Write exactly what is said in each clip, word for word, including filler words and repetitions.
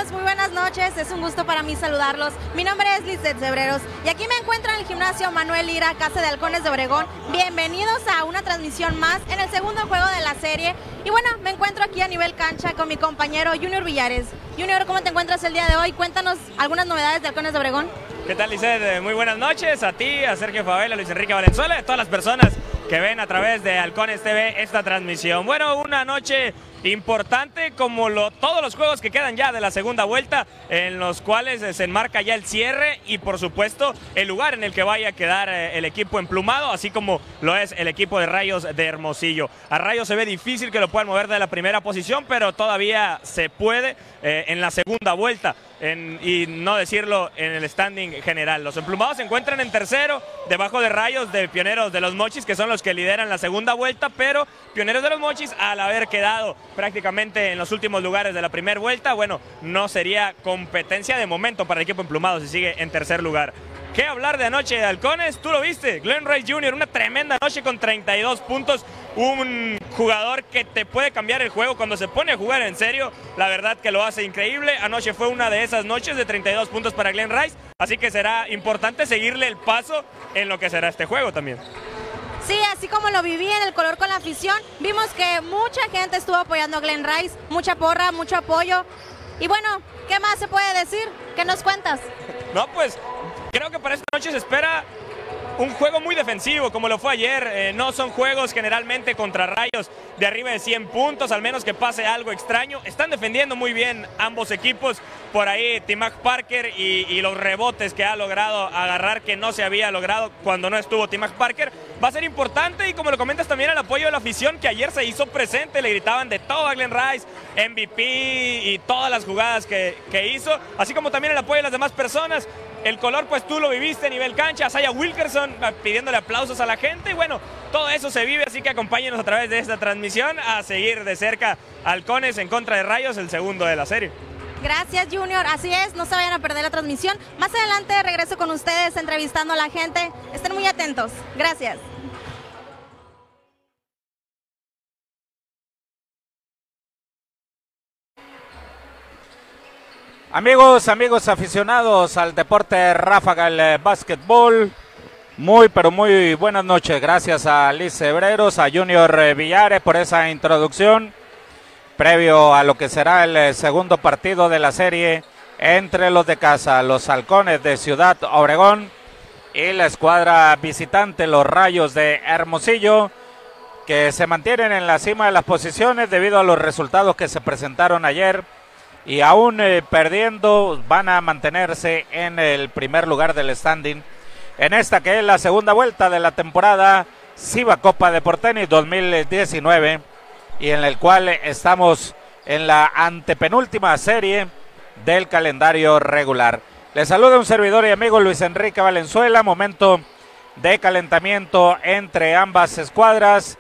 amigos, muy buenas noches, es un gusto para mí saludarlos. Mi nombre es Lizeth Cebreros y aquí me encuentro en el gimnasio Manuel Lira, Casa de Halcones de Obregón. Bienvenidos a una transmisión más en el segundo juego de la serie. Y bueno, me encuentro aquí a nivel cancha con mi compañero Junior Villares. Junior, ¿cómo te encuentras el día de hoy? Cuéntanos algunas novedades de Halcones de Obregón. ¿Qué tal, Lizeth? Muy buenas noches a ti, a Sergio Favela, a Luis Enrique Valenzuela, a todas las personas que ven a través de Halcones T V esta transmisión. Bueno, una noche importante como lo, todos los juegos que quedan ya de la segunda vuelta, en los cuales se enmarca ya el cierre y por supuesto el lugar en el que vaya a quedar el equipo emplumado, así como lo es el equipo de Rayos de Hermosillo. A Rayos se ve difícil que lo puedan mover de la primera posición, pero todavía se puede eh, en la segunda vuelta. En, y no decirlo en el standing general. Los emplumados se encuentran en tercero, debajo de Rayos, de Pioneros de los Mochis, que son los que lideran la segunda vuelta, pero Pioneros de los Mochis, al haber quedado prácticamente en los últimos lugares de la primera vuelta, bueno, no sería competencia de momento para el equipo emplumado si sigue en tercer lugar. ¿Qué hablar de anoche de Halcones? Tú lo viste, Glenn Rice junior, una tremenda noche con treinta y dos puntos, un jugador que te puede cambiar el juego cuando se pone a jugar en serio, la verdad que lo hace increíble. Anoche fue una de esas noches de treinta y dos puntos para Glenn Rice, así que será importante seguirle el paso en lo que será este juego también. Sí, así como lo viví en el color con la afición, vimos que mucha gente estuvo apoyando a Glenn Rice, mucha porra, mucho apoyo. Y bueno, ¿qué más se puede decir? ¿Qué nos cuentas? No, pues creo que para esta noche se espera un juego muy defensivo, como lo fue ayer. Eh, no son juegos generalmente contra Rayos de arriba de cien puntos, al menos que pase algo extraño. Están defendiendo muy bien ambos equipos. Por ahí T-Mac Parker y, y los rebotes que ha logrado agarrar, que no se había logrado cuando no estuvo T-Mac Parker. Va a ser importante, y como lo comentas también, el apoyo de la afición que ayer se hizo presente. Le gritaban de todo a Glenn Rice, M V P y todas las jugadas que, que hizo, así como también el apoyo de las demás personas. El color, pues tú lo viviste a nivel cancha, Isaiah Wilkerson pidiéndole aplausos a la gente, y bueno, todo eso se vive, así que acompáñenos a través de esta transmisión a seguir de cerca Halcones en contra de Rayos, el segundo de la serie. Gracias, Junior, así es, no se vayan a perder la transmisión. Más adelante regreso con ustedes entrevistando a la gente, estén muy atentos. Gracias. Amigos, amigos aficionados al deporte ráfaga, el básquetbol, muy pero muy buenas noches. Gracias a Liz Cebreros, a Junior Villares por esa introducción, previo a lo que será el segundo partido de la serie entre los de casa, los Halcones de Ciudad Obregón, y la escuadra visitante, los Rayos de Hermosillo, que se mantienen en la cima de las posiciones debido a los resultados que se presentaron ayer. Y aún eh, perdiendo, van a mantenerse en el primer lugar del standing en esta que es la segunda vuelta de la temporada Ciba Copa de Portenis dos mil diecinueve, y en el cual estamos en la antepenúltima serie del calendario regular. Les saluda un servidor y amigo Luis Enrique Valenzuela. Momento de calentamiento entre ambas escuadras,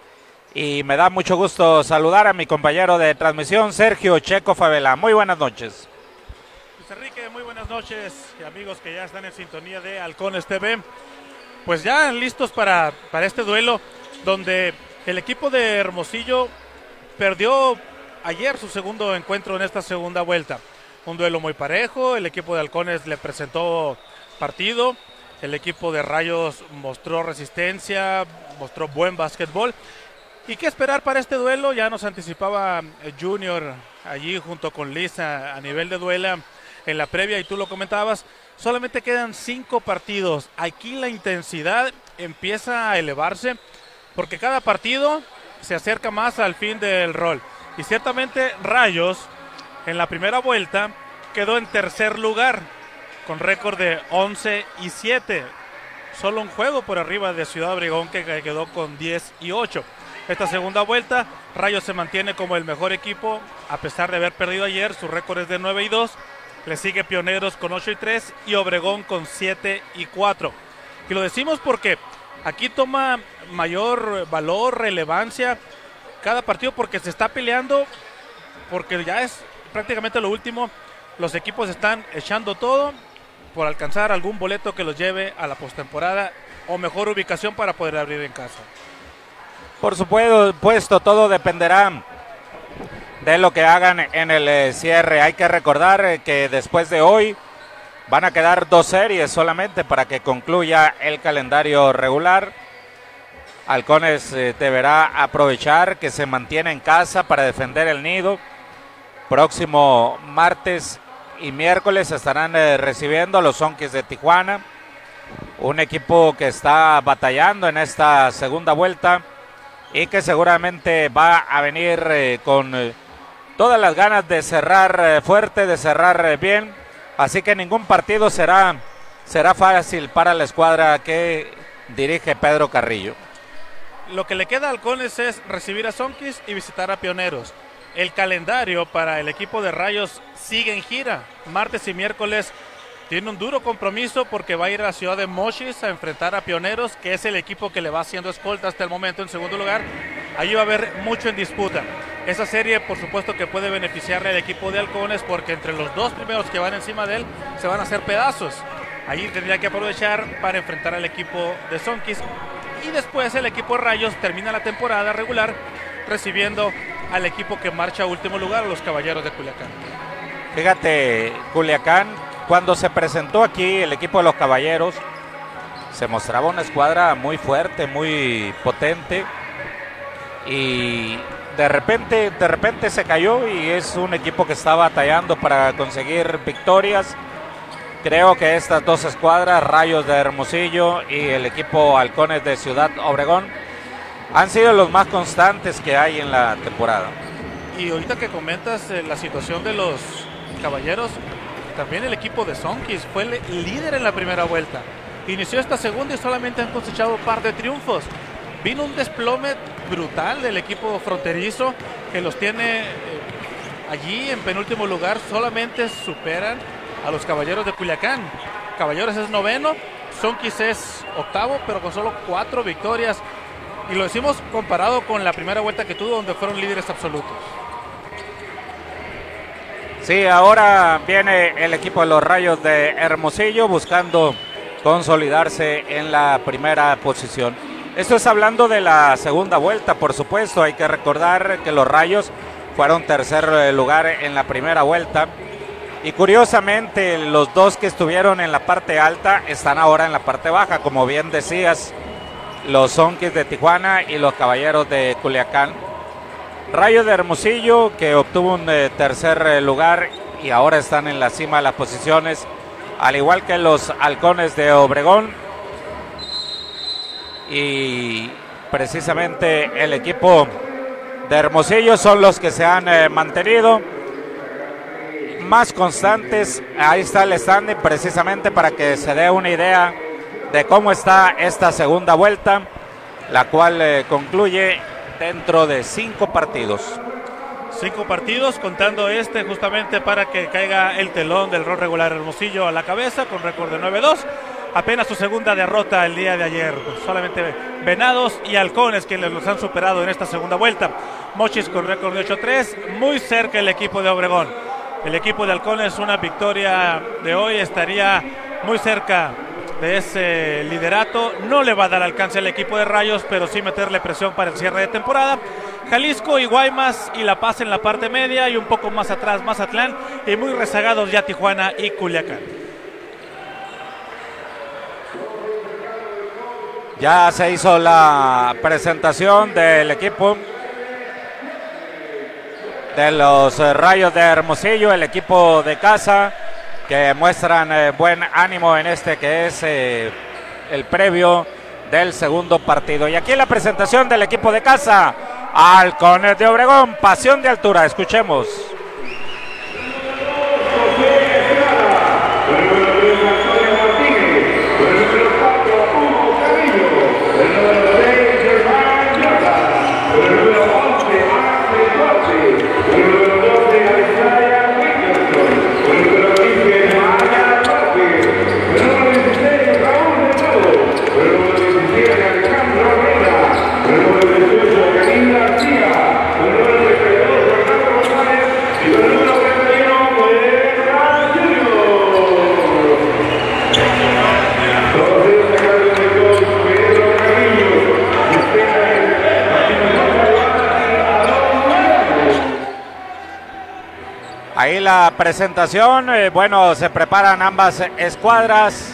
y me da mucho gusto saludar a mi compañero de transmisión, Sergio Checo Favela. Muy buenas noches. Luis Enrique, muy buenas noches, y amigos que ya están en sintonía de Halcones T V. Pues ya listos para, para este duelo, donde el equipo de Hermosillo perdió ayer su segundo encuentro en esta segunda vuelta. Un duelo muy parejo, el equipo de Halcones le presentó partido, el equipo de Rayos mostró resistencia, mostró buen básquetbol. ¿Y qué esperar para este duelo? Ya nos anticipaba Junior allí junto con Lisa a nivel de duela en la previa, y tú lo comentabas, solamente quedan cinco partidos. Aquí la intensidad empieza a elevarse porque cada partido se acerca más al fin del rol. Y ciertamente Rayos en la primera vuelta quedó en tercer lugar con récord de once y siete. Solo un juego por arriba de Ciudad Obregón, que quedó con diez y ocho. Esta segunda vuelta, Rayos se mantiene como el mejor equipo, a pesar de haber perdido ayer. Su récord es de nueve y dos. Le sigue Pioneros con ocho y tres y Obregón con siete y cuatro. Y lo decimos porque aquí toma mayor valor, relevancia cada partido, porque se está peleando, porque ya es prácticamente lo último. Los equipos están echando todo por alcanzar algún boleto que los lleve a la postemporada o mejor ubicación para poder abrir en casa. Por supuesto, todo dependerá de lo que hagan en el eh, cierre. Hay que recordar eh, que después de hoy van a quedar dos series solamente para que concluya el calendario regular. Halcones eh, deberá aprovechar que se mantiene en casa para defender el nido. Próximo martes y miércoles estarán eh, recibiendo a los Zonkis de Tijuana, un equipo que está batallando en esta segunda vuelta y que seguramente va a venir eh, con eh, todas las ganas de cerrar eh, fuerte, de cerrar eh, bien, así que ningún partido será, será fácil para la escuadra que dirige Pedro Carrillo. Lo que le queda a Halcones es recibir a Zonkis y visitar a Pioneros. El calendario para el equipo de Rayos sigue en gira. Martes y miércoles tiene un duro compromiso porque va a ir a la ciudad de Mochis a enfrentar a Pioneros, que es el equipo que le va haciendo escolta hasta el momento en segundo lugar. Allí va a haber mucho en disputa. Esa serie, por supuesto, que puede beneficiarle al equipo de Halcones porque entre los dos primeros que van encima de él se van a hacer pedazos. Allí tendría que aprovechar para enfrentar al equipo de Zonkis. Y después el equipo de Rayos termina la temporada regular recibiendo al equipo que marcha a último lugar, a los Caballeros de Culiacán. Fíjate, Culiacán, cuando se presentó aquí el equipo de los Caballeros, se mostraba una escuadra muy fuerte, muy potente, y de repente, de repente se cayó y es un equipo que está batallando para conseguir victorias. Creo que estas dos escuadras, Rayos de Hermosillo y el equipo Halcones de Ciudad Obregón, han sido los más constantes que hay en la temporada. Y ahorita que comentas eh, la situación de los Caballeros, también el equipo de Zonkis fue el líder en la primera vuelta. Inició esta segunda y solamente han cosechado un par de triunfos. Vino un desplome brutal del equipo fronterizo que los tiene eh, allí en penúltimo lugar. Solamente superan a los Caballeros de Culiacán. Caballeros es noveno, Zonkis es octavo, pero con solo cuatro victorias. Y lo decimos comparado con la primera vuelta que tuvo, donde fueron líderes absolutos. Sí, ahora viene el equipo de los Rayos de Hermosillo buscando consolidarse en la primera posición. Esto es hablando de la segunda vuelta, por supuesto. Hay que recordar que los Rayos fueron tercer lugar en la primera vuelta. Y curiosamente, los dos que estuvieron en la parte alta están ahora en la parte baja, como bien decías, los Zonkis de Tijuana y los Caballeros de Culiacán. Rayos de Hermosillo, que obtuvo un eh, tercer eh, lugar y ahora están en la cima de las posiciones, al igual que los Halcones de Obregón. Y precisamente el equipo de Hermosillo son los que se han eh, mantenido más constantes. Ahí está el standing precisamente para que se dé una idea de cómo está esta segunda vuelta, la cual eh, concluye dentro de cinco partidos. Cinco partidos, contando este justamente para que caiga el telón del rol regular. Hermosillo a la cabeza con récord de nueve dos. Apenas su segunda derrota el día de ayer. Solamente Venados y Halcones que los han superado en esta segunda vuelta. Mochis con récord de ocho tres. Muy cerca el equipo de Obregón. El equipo de Halcones, una victoria de hoy, estaría muy cerca de ese liderato. No le va a dar alcance al equipo de Rayos, pero sí meterle presión para el cierre de temporada. Jalisco y Guaymas y La Paz en la parte media, y un poco más atrás Mazatlán, y muy rezagados ya Tijuana y Culiacán. Ya se hizo la presentación del equipo de los eh, Rayos de Hermosillo, el equipo de casa, que muestran eh, buen ánimo en este que es eh, el previo del segundo partido. Y aquí la presentación del equipo de casa, Halcones de Obregón, pasión de altura. Escuchemos. Ahí la presentación, eh, bueno, se preparan ambas escuadras.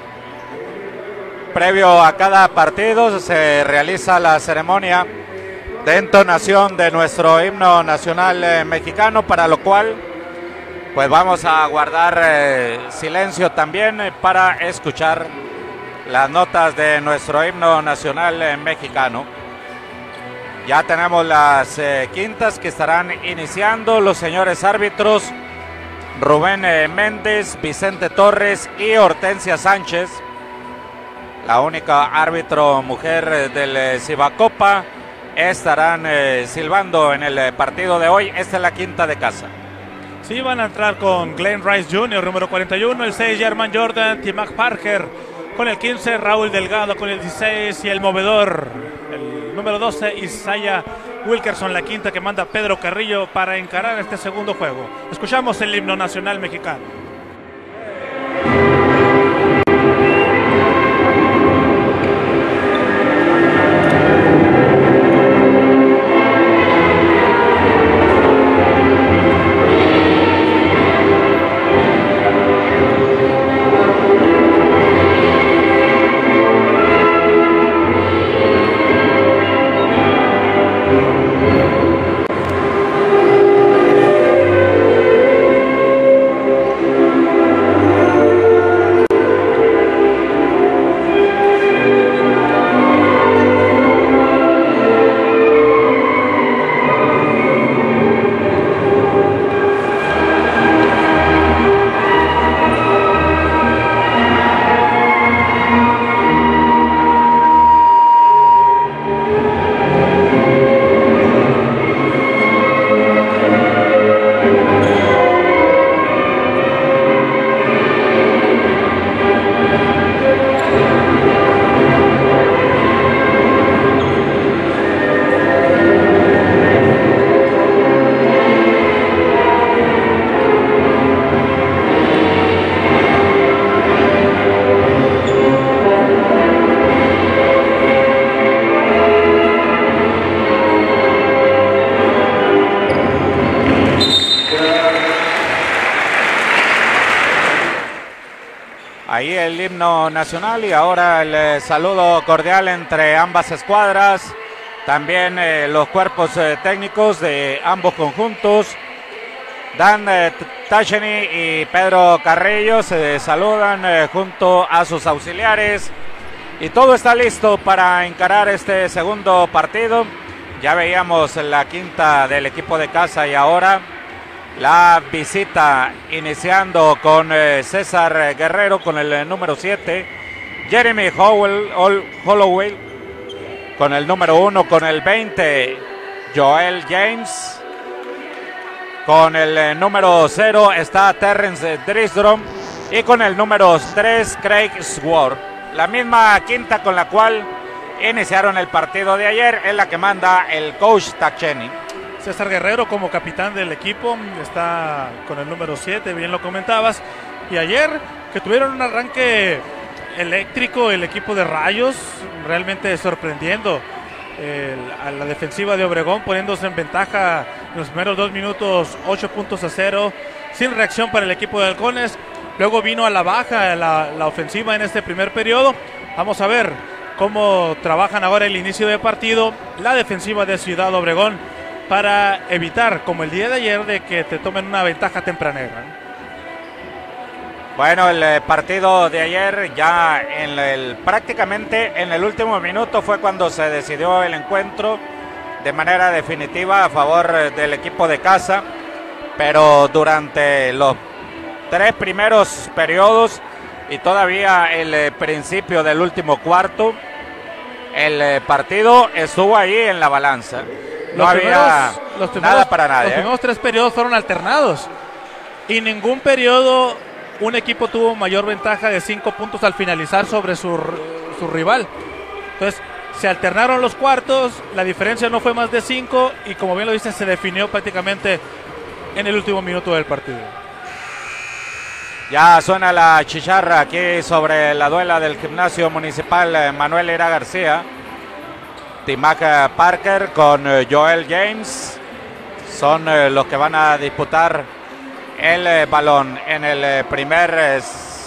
Previo a cada partido se realiza la ceremonia de entonación de nuestro himno nacional eh, mexicano, para lo cual pues vamos a guardar eh, silencio también eh, para escuchar las notas de nuestro himno nacional eh, mexicano. Ya tenemos las eh, quintas que estarán iniciando los señores árbitros Rubén eh, Méndez, Vicente Torres y Hortensia Sánchez. La única árbitro mujer eh, del eh, Cibacopa estarán eh, silbando en el eh, partido de hoy. Esta es la quinta de casa. Sí, van a entrar con Glenn Rice junior, número cuarenta y uno, el seis, German Jordan, T-Mac Parker, con el quince, Raúl Delgado, con el dieciséis, y el movedor, el número doce, Isaiah Wilkerson, la quinta que manda Pedro Carrillo para encarar este segundo juego. Escuchamos el himno nacional mexicano. Ahí el himno nacional y ahora el eh, saludo cordial entre ambas escuadras. También eh, los cuerpos eh, técnicos de ambos conjuntos. Dan eh, Tacheni y Pedro Carrillo se saludan eh, junto a sus auxiliares. Y todo está listo para encarar este segundo partido. Ya veíamos la quinta del equipo de casa y ahora la visita iniciando con eh, César Guerrero con el eh, número siete, Jeremy Howell, Holloway con el número uno, con el veinte, Joel James, con el eh, número cero está Terrence Drisdrom y con el número tres, Craig Sword. La misma quinta con la cual iniciaron el partido de ayer es la que manda el coach Tacheni. César Guerrero como capitán del equipo está con el número siete, bien lo comentabas. Y ayer que tuvieron un arranque eléctrico el equipo de Rayos, realmente sorprendiendo el, a la defensiva de Obregón, poniéndose en ventaja en los primeros dos minutos, ocho puntos a cero, sin reacción para el equipo de Halcones. Luego vino a la baja la, la ofensiva en este primer periodo. Vamos a ver cómo trabajan ahora el inicio de partido la defensiva de Ciudad Obregón, para evitar, como el día de ayer, de que te tomen una ventaja tempranera. Bueno, el eh, partido de ayer ya en el, prácticamente en el último minuto fue cuando se decidió el encuentro de manera definitiva a favor eh, del equipo de casa, pero durante los tres primeros periodos y todavía el eh, principio del último cuarto, el eh, partido estuvo ahí en la balanza. No los había primeros, los primeros, nada para nadie. Los primeros tres periodos fueron alternados y ningún periodo un equipo tuvo mayor ventaja de cinco puntos al finalizar sobre su, su rival. Entonces se alternaron los cuartos, la diferencia no fue más de cinco y como bien lo dicen, se definió prácticamente en el último minuto del partido. Ya suena la chicharra aquí sobre la duela del gimnasio municipal Manuel Ira García. T-Mac Parker con Joel James son eh, los que van a disputar el eh, balón en el eh, primer eh,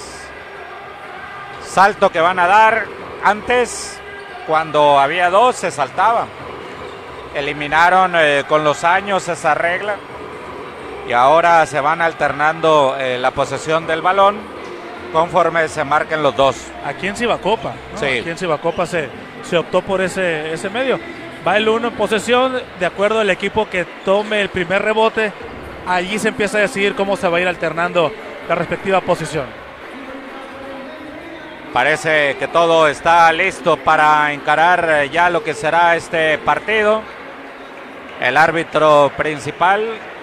salto que van a dar. Antes, cuando había dos, se saltaba. Eliminaron eh, con los años esa regla y ahora se van alternando eh, la posesión del balón conforme se marquen los dos. Aquí en Cibacopa, ¿no? Sí. Aquí en Cibacopa se, se optó por ese, ese medio. Va el uno en posesión, de acuerdo al equipo que tome el primer rebote, allí se empieza a decidir cómo se va a ir alternando la respectiva posición. Parece que todo está listo para encarar eh, ya lo que será este partido. El árbitro principal,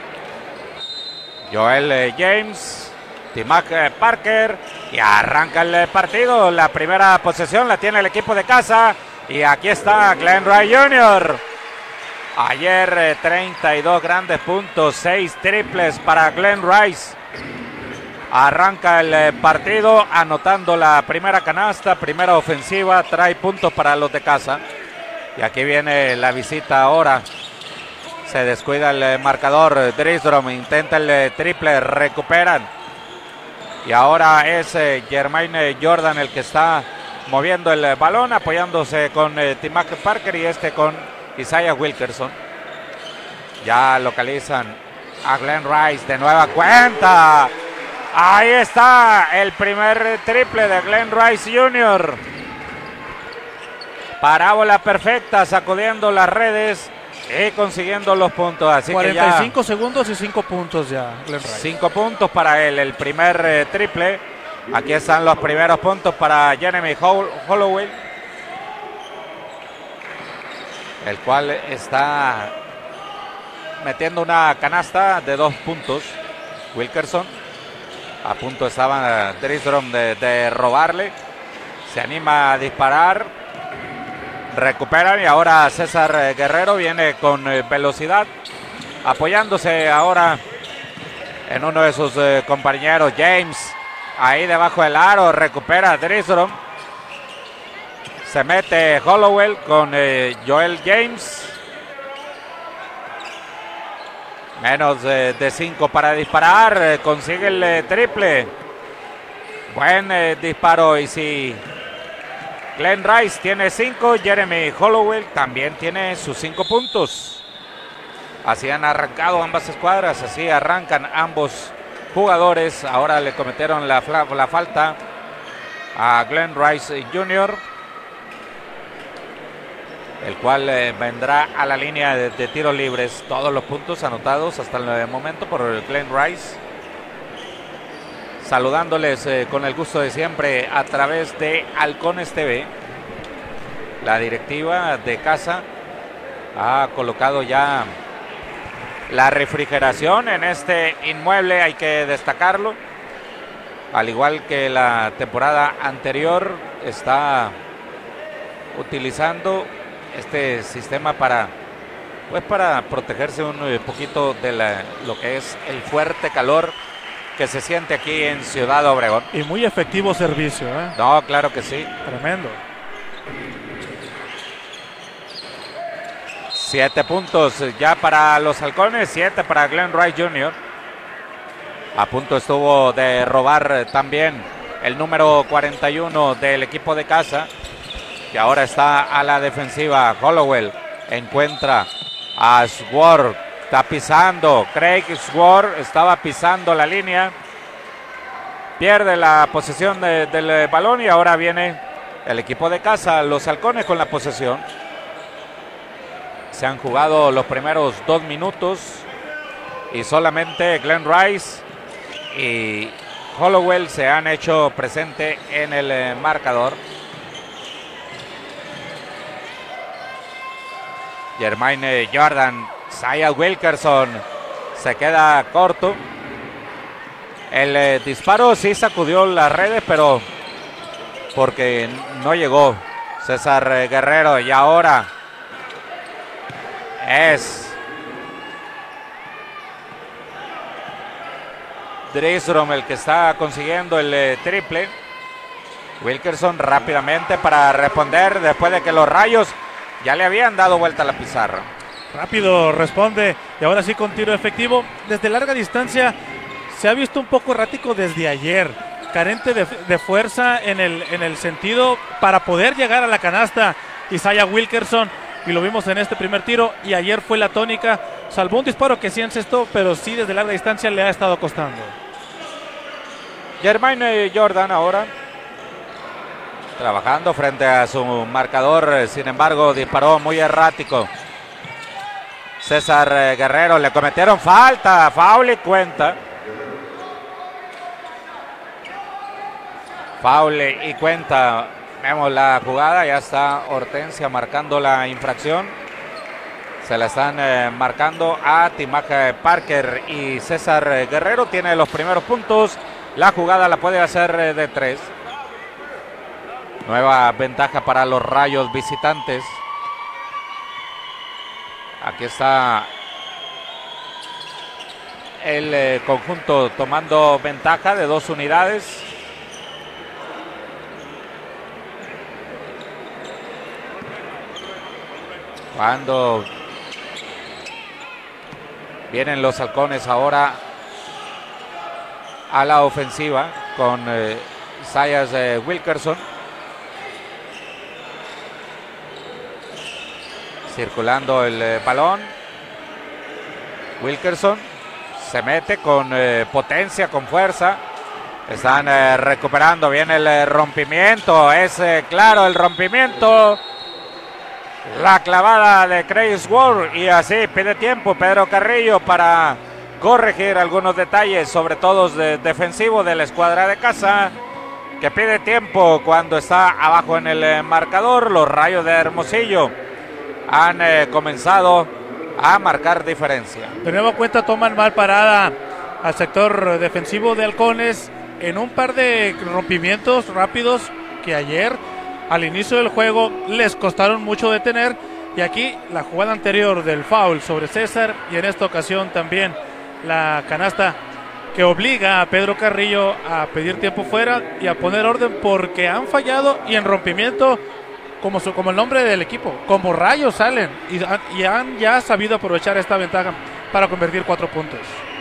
Joel eh, James, Timac eh, Parker, y arranca el eh, partido. La primera posesión la tiene el equipo de casa y aquí está Glenn Rice junior Ayer eh, treinta y dos grandes puntos, seis triples para Glenn Rice. Arranca el eh, partido anotando la primera canasta, primera ofensiva, trae puntos para los de casa. Y aquí viene la visita ahora. Se descuida el eh, marcador. Drysdale intenta el eh, triple, recuperan. Y ahora es eh, Jermaine Jordan el que está moviendo el eh, balón, apoyándose con eh, Timac Parker y este con Isaiah Wilkerson. Ya localizan a Glenn Rice de nueva cuenta. Ahí está el primer triple de Glenn Rice junior Parábola perfecta, sacudiendo las redes y consiguiendo los puntos. Así cuarenta y cinco que ya segundos y cinco puntos ya, Glenn Rice. Cinco puntos para él, el primer eh, triple. Aquí están los primeros puntos para Jeremy Holloway, el cual está metiendo una canasta de dos puntos. Wilkerson, a punto estaba Drysdale de, de robarle. Se anima a disparar. Recuperan y ahora César Guerrero viene con eh, velocidad, apoyándose ahora en uno de sus eh, compañeros. James, ahí debajo del aro, recupera Drysdale. Se mete Holloway con eh, Joel James. Menos eh, de cinco para disparar. Eh, consigue el eh, triple. Buen eh, disparo. Y si Glenn Rice tiene cinco, Jeremy Holloway también tiene sus cinco puntos. Así han arrancado ambas escuadras. Así arrancan ambos jugadores. Ahora le cometieron la, la falta a Glenn Rice junior, el cual eh, vendrá a la línea de, de tiros libres. Todos los puntos anotados hasta el momento por Glenn Rice. Saludándoles eh, con el gusto de siempre a través de Halcones T V. La directiva de casa ha colocado ya la refrigeración en este inmueble, hay que destacarlo. Al igual que la temporada anterior, está utilizando este sistema para, pues para protegerse un poquito de la, lo que es el fuerte calor que se siente aquí en Ciudad Obregón. Y muy efectivo servicio, ¿eh? No, claro que sí. Tremendo. Siete puntos ya para los Halcones, siete para Glenn Rice junior A punto estuvo de robar también el número cuarenta y uno del equipo de casa, que ahora está a la defensiva. Holloway encuentra a Sword, está pisando. Craig Sword estaba pisando la línea, pierde la posesión de, del balón y ahora viene el equipo de casa, los Halcones, con la posesión. Se han jugado los primeros dos minutos y solamente Glenn Rice y Holloway se han hecho presente en el eh, marcador. Jermaine Jordan, Isaiah Wilkerson se queda corto. El eh, disparo sí sacudió las redes, pero porque no llegó César eh, Guerrero. Y ahora es Drysdale el que está consiguiendo el eh, triple. Wilkerson rápidamente para responder después de que los Rayos ya le habían dado vuelta a la pizarra. Rápido responde y ahora sí con tiro efectivo. Desde larga distancia se ha visto un poco errático desde ayer, carente de, de fuerza en el, en el sentido para poder llegar a la canasta. Isaiah Wilkerson, y lo vimos en este primer tiro, y ayer fue la tónica, salvó un disparo que sí encestó, pero sí desde larga distancia le ha estado costando. Jermaine Jordan ahora trabajando frente a su marcador, sin embargo disparó muy errático. César Guerrero, le cometieron falta, foul y cuenta. Foul y cuenta. Vemos la jugada, ya está Hortensia marcando la infracción. Se la están eh, marcando a Timaja Parker y César Guerrero tiene los primeros puntos. La jugada la puede hacer eh, de tres. Nueva ventaja para los Rayos visitantes. Aquí está el eh, conjunto tomando ventaja de dos unidades. Cuando vienen los halcones ahora a la ofensiva con eh, Isaiah eh, Wilkerson. Circulando el eh, balón. Wilkerson se mete con eh, potencia, con fuerza. Están eh, recuperando bien el eh, rompimiento. Es eh, claro el rompimiento. La clavada de Craig Ward y así pide tiempo Pedro Carrillo para corregir algunos detalles, sobre todo de defensivo de la escuadra de casa, que pide tiempo cuando está abajo en el eh, marcador. Los Rayos de Hermosillo han eh, comenzado a marcar diferencia. De nueva cuenta toman mal parada al sector defensivo de Halcones en un par de rompimientos rápidos que ayer al inicio del juego les costaron mucho detener, y aquí la jugada anterior del foul sobre César y en esta ocasión también la canasta que obliga a Pedro Carrillo a pedir tiempo fuera y a poner orden, porque han fallado y en rompimiento como, su, como el nombre del equipo, como Rayos salen y, y han ya sabido aprovechar esta ventaja para convertir cuatro puntos.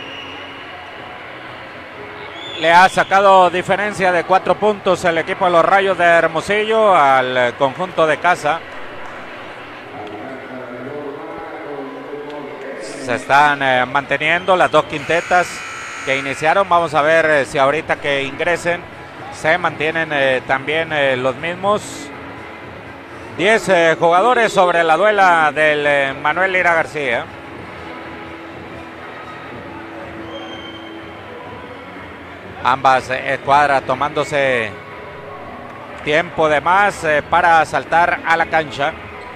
Le ha sacado diferencia de cuatro puntos el equipo de los Rayos de Hermosillo al conjunto de casa. Se están eh, manteniendo las dos quintetas que iniciaron. Vamos a ver eh, si ahorita que ingresen se mantienen eh, también eh, los mismos. diez eh, jugadores sobre la duela del eh, Manuel Lira García. Ambas escuadras tomándose tiempo de más eh, para saltar a la cancha.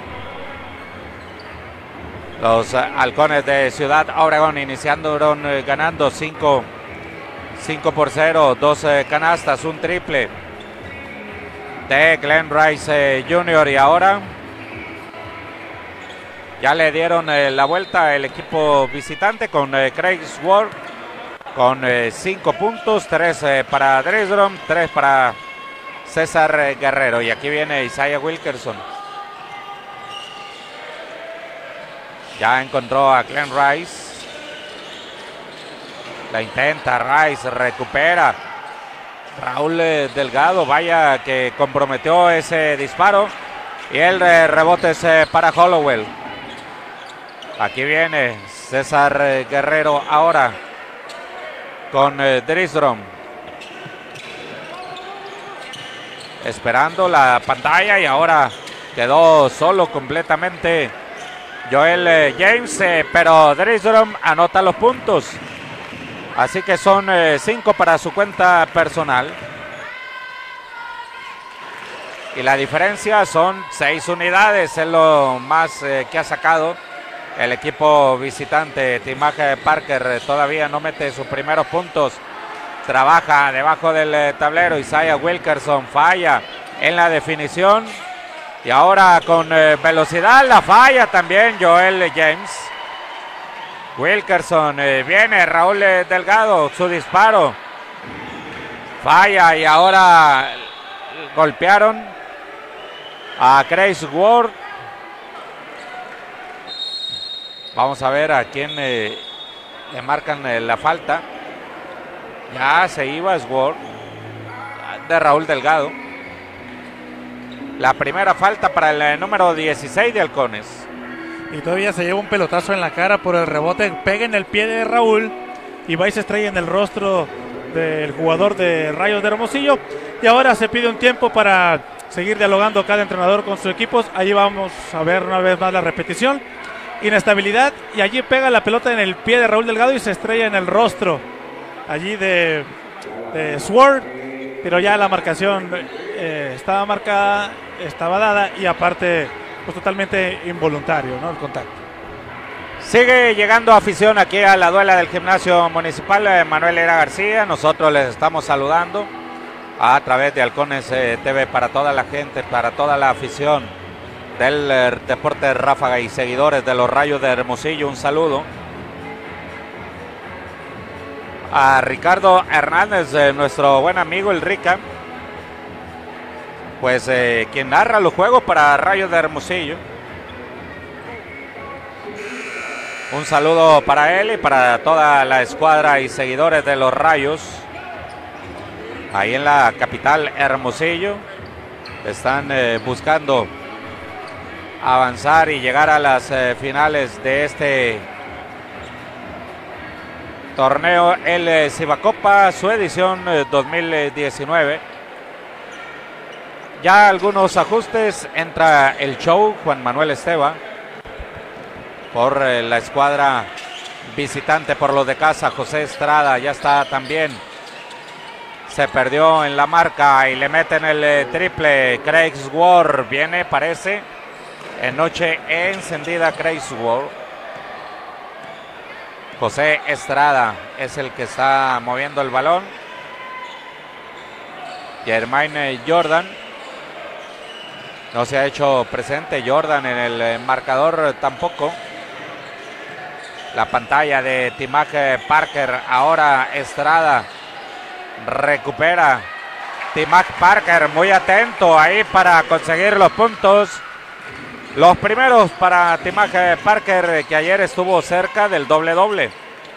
Los eh, halcones de Ciudad Obregón iniciando eh, ganando cinco por cero, dos eh, canastas, un triple de Glenn Rice eh, junior y ahora ya le dieron eh, la vuelta el equipo visitante con eh, Craig Ward con eh, cinco puntos, tres eh, para Drisdrom, tres para César eh, Guerrero. Y aquí viene Isaiah Wilkerson. Ya encontró a Glenn Rice. La intenta, Rice recupera. Raúl eh, Delgado, vaya que comprometió ese disparo. Y el eh, rebote es eh, para Hollowell. Aquí viene César eh, Guerrero ahora con eh, Drisdrom. Esperando la pantalla y ahora quedó solo completamente Joel eh, James, eh, pero Drisdrom anota los puntos. Así que son eh, cinco para su cuenta personal. Y la diferencia son seis unidades, es lo más eh, que ha sacado el equipo visitante. Timaja Parker eh, todavía no mete sus primeros puntos. Trabaja debajo del eh, tablero. Isaiah Wilkerson falla en la definición. Y ahora con eh, velocidad la falla también Joel James. Wilkerson eh, viene, Raúl eh, Delgado, su disparo. Falla y ahora golpearon a Craig Ward. Vamos a ver a quién eh, le marcan eh, la falta. Ya se iba Sword de Raúl Delgado. La primera falta para el número dieciséis de Halcones. Y todavía se lleva un pelotazo en la cara por el rebote, pega en el pie de Raúl y va y se estrella en el rostro del jugador de Rayos de Hermosillo. Y ahora se pide un tiempo para seguir dialogando cada entrenador con sus equipos. Allí vamos a ver una vez más la repetición. Inestabilidad, y allí pega la pelota en el pie de Raúl Delgado y se estrella en el rostro allí de, de Sword, pero ya la marcación eh, estaba marcada, estaba dada, y aparte pues totalmente involuntario, ¿no?, el contacto. Sigue llegando afición aquí a la duela del gimnasio municipal eh, Manuel Lira García. Nosotros les estamos saludando a través de Halcones eh, T V para toda la gente, para toda la afición del eh, deporte Ráfaga y seguidores de los Rayos de Hermosillo. Un saludo a Ricardo Hernández, eh, nuestro buen amigo el Rica, pues eh, quien narra los juegos para Rayos de Hermosillo. Un saludo para él y para toda la escuadra y seguidores de los Rayos ahí en la capital Hermosillo. Están eh, buscando avanzar y llegar a las eh, finales de este torneo, el eh, Cibacopa, su edición eh, dos mil diecinueve. Ya algunos ajustes, entra el show Juan Manuel Esteva por eh, la escuadra visitante, por los de casa José Estrada, ya está también. Se perdió en la marca y le meten el eh, triple. Craig Sword viene, parece, en noche encendida. Craig Sword. José Estrada es el que está moviendo el balón. Jermaine Jordan no se ha hecho presente. Jordan en el eh, marcador tampoco. La pantalla de Timaje Parker. Ahora Estrada recupera. Timaje Parker muy atento ahí para conseguir los puntos. Los primeros para Timaje Parker, que ayer estuvo cerca del doble doble.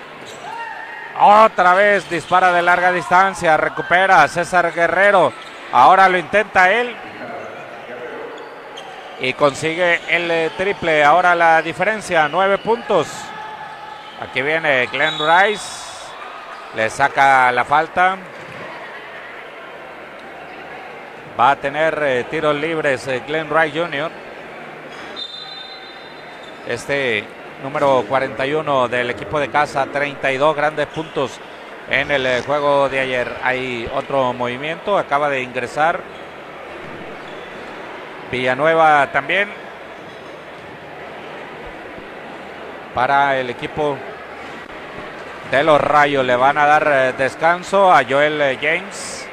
Otra vez dispara de larga distancia. Recupera César Guerrero. Ahora lo intenta él y consigue el eh, triple. Ahora la diferencia, nueve puntos. Aquí viene Glenn Rice, le saca la falta. Va a tener eh, tiros libres eh, Glenn Rice junior Este número cuarenta y uno del equipo de casa, treinta y dos grandes puntos en el eh, juego de ayer. Hay otro movimiento, acaba de ingresar Villanueva también para el equipo de los Rayos. Le van a dar eh, descanso a Joel eh, James.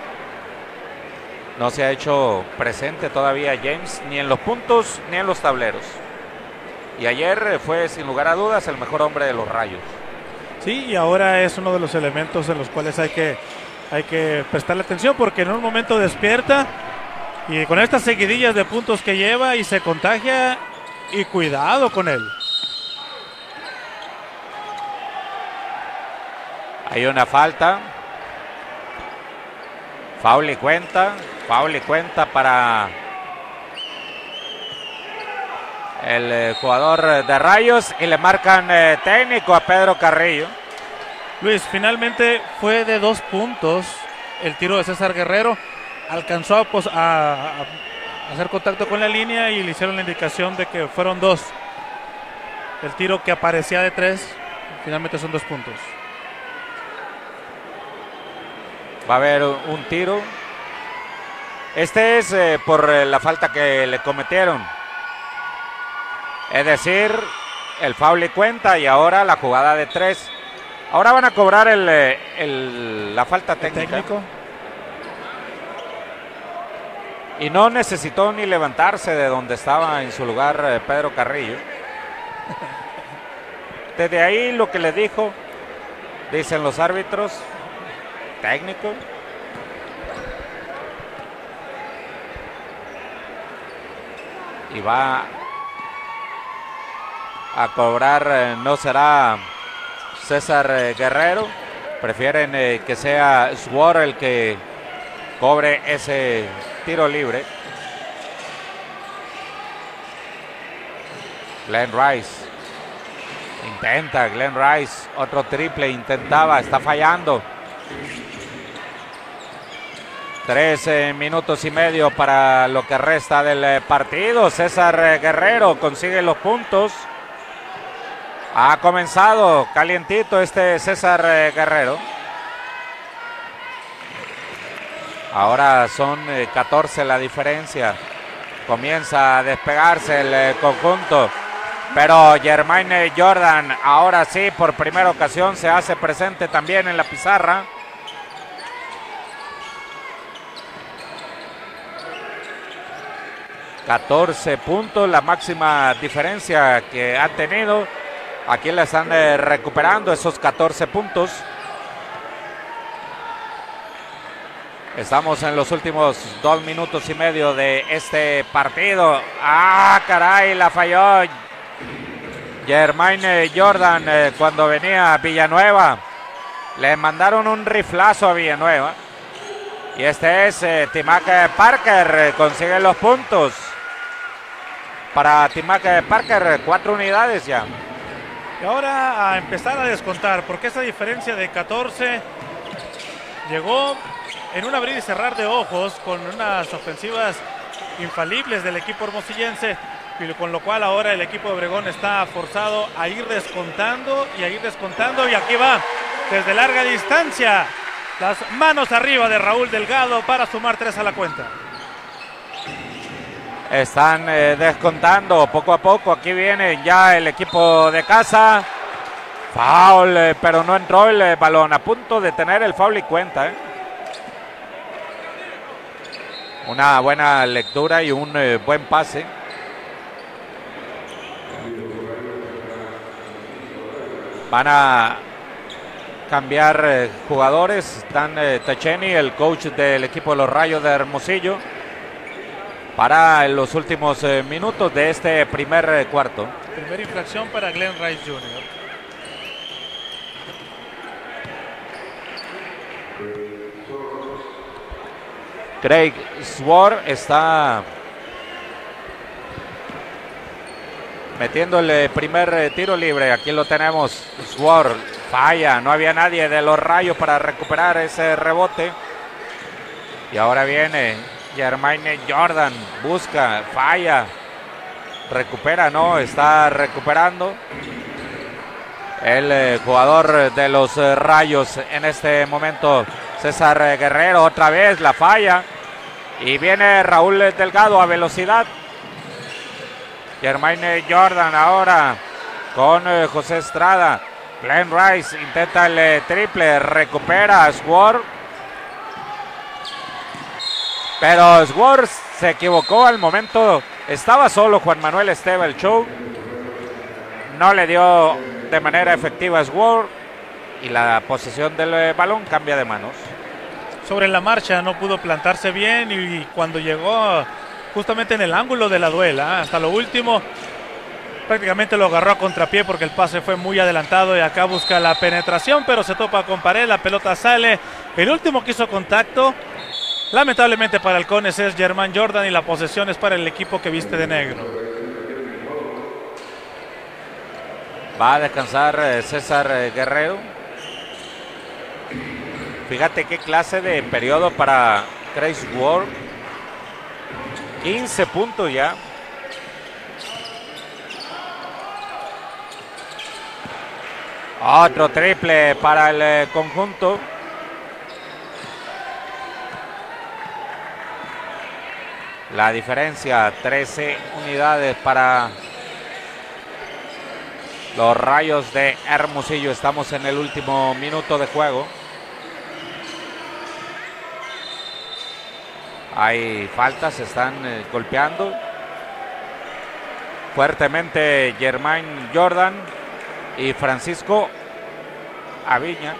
No se ha hecho presente todavía James, ni en los puntos ni en los tableros. Y ayer eh, fue sin lugar a dudas el mejor hombre de los Rayos. Sí, y ahora es uno de los elementos en los cuales hay que, hay que prestarle atención, porque en un momento despierta y con estas seguidillas de puntos que lleva y se contagia, y cuidado con él. Hay una falta. Foul y cuenta. Foul y cuenta para el eh, jugador de Rayos, y le marcan eh, técnico a Pedro Carrillo. Luis, finalmente fue de dos puntos el tiro de César Guerrero. Alcanzó a, pues, a, a hacer contacto con la línea y le hicieron la indicación de que fueron dos. El tiro que aparecía de tres, finalmente son dos puntos. Va a haber un tiro. Este es eh, por eh, la falta que le cometieron. Es decir, el foul y cuenta, y ahora la jugada de tres. Ahora van a cobrar el, el, la falta técnica. técnico. Y no necesitó ni levantarse de donde estaba en su lugar eh, Pedro Carrillo. Desde ahí lo que le dijo, dicen los árbitros, técnico. Y va a cobrar, eh, no será César eh, Guerrero, Prefieren eh, que sea Sword el que cobre ese tiro libre. Glenn Rice. Intenta Glenn Rice. Otro triple. Intentaba. Está fallando. Trece minutos y medio para lo que resta del partido. César Guerrero consigue los puntos. Ha comenzado calientito este César Guerrero. Ahora son catorce la diferencia. Comienza a despegarse el conjunto. Pero Jermaine Jordan ahora sí por primera ocasión se hace presente también en la pizarra. catorce puntos, la máxima diferencia que ha tenido. Aquí le están eh, recuperando esos catorce puntos. Estamos en los últimos dos minutos y medio de este partido. ¡Ah, caray! La falló Jermaine Jordan eh, cuando venía a Villanueva. Le mandaron un riflazo a Villanueva. Y este es eh, Timac Parker. Eh, consigue los puntos. Para Timac Parker, cuatro unidades ya. Y ahora a empezar a descontar, porque esa diferencia de catorce llegó en un abrir y cerrar de ojos con unas ofensivas infalibles del equipo hermosillense, y con lo cual ahora el equipo de Obregón está forzado a ir descontando y a ir descontando, y aquí va desde larga distancia las manos arriba de Raúl Delgado para sumar tres a la cuenta. Están eh, descontando poco a poco. Aquí viene ya el equipo de casa. Foul, eh, pero no entró el eh, balón. A punto de tener el foul y cuenta. Eh. Una buena lectura y un eh, buen pase. Van a cambiar eh, jugadores. Dan eh, Techeni, el coach del equipo de los Rayos de Hermosillo, para los últimos eh, minutos de este primer eh, cuarto. Primera infracción para Glenn Rice junior Craig Sword está metiendo el eh, primer eh, tiro libre. Aquí lo tenemos. Sword falla. No había nadie de los Rayos para recuperar ese rebote. Y ahora viene Jermaine Jordan, busca, falla, recupera, no, está recuperando el eh, jugador de los eh, Rayos en este momento, César eh, Guerrero, otra vez la falla, y viene Raúl Delgado a velocidad. Jermaine Jordan ahora con eh, José Estrada. Glenn Rice intenta el eh, triple, recupera a Sword. Pero Sword se equivocó al momento. Estaba solo Juan Manuel Esteva el show. No le dio de manera efectiva a Sword. Y la posesión del eh, balón cambia de manos. Sobre la marcha no pudo plantarse bien. Y cuando llegó justamente en el ángulo de la duela, hasta lo último, prácticamente lo agarró a contrapié porque el pase fue muy adelantado. Y acá busca la penetración, pero se topa con pared. La pelota sale. El último que hizo contacto, lamentablemente para Halcones, es Jermaine Jordan, y la posesión es para el equipo que viste de negro. Va a descansar eh, César eh, Guerrero. Fíjate qué clase de periodo para Craig Sword. quince puntos ya. Otro triple para el eh, conjunto. La diferencia, trece unidades para los Rayos de Hermosillo. Estamos en el último minuto de juego. Hay faltas, se están eh, golpeando fuertemente Jermaine Jordan y Francisco Aviña.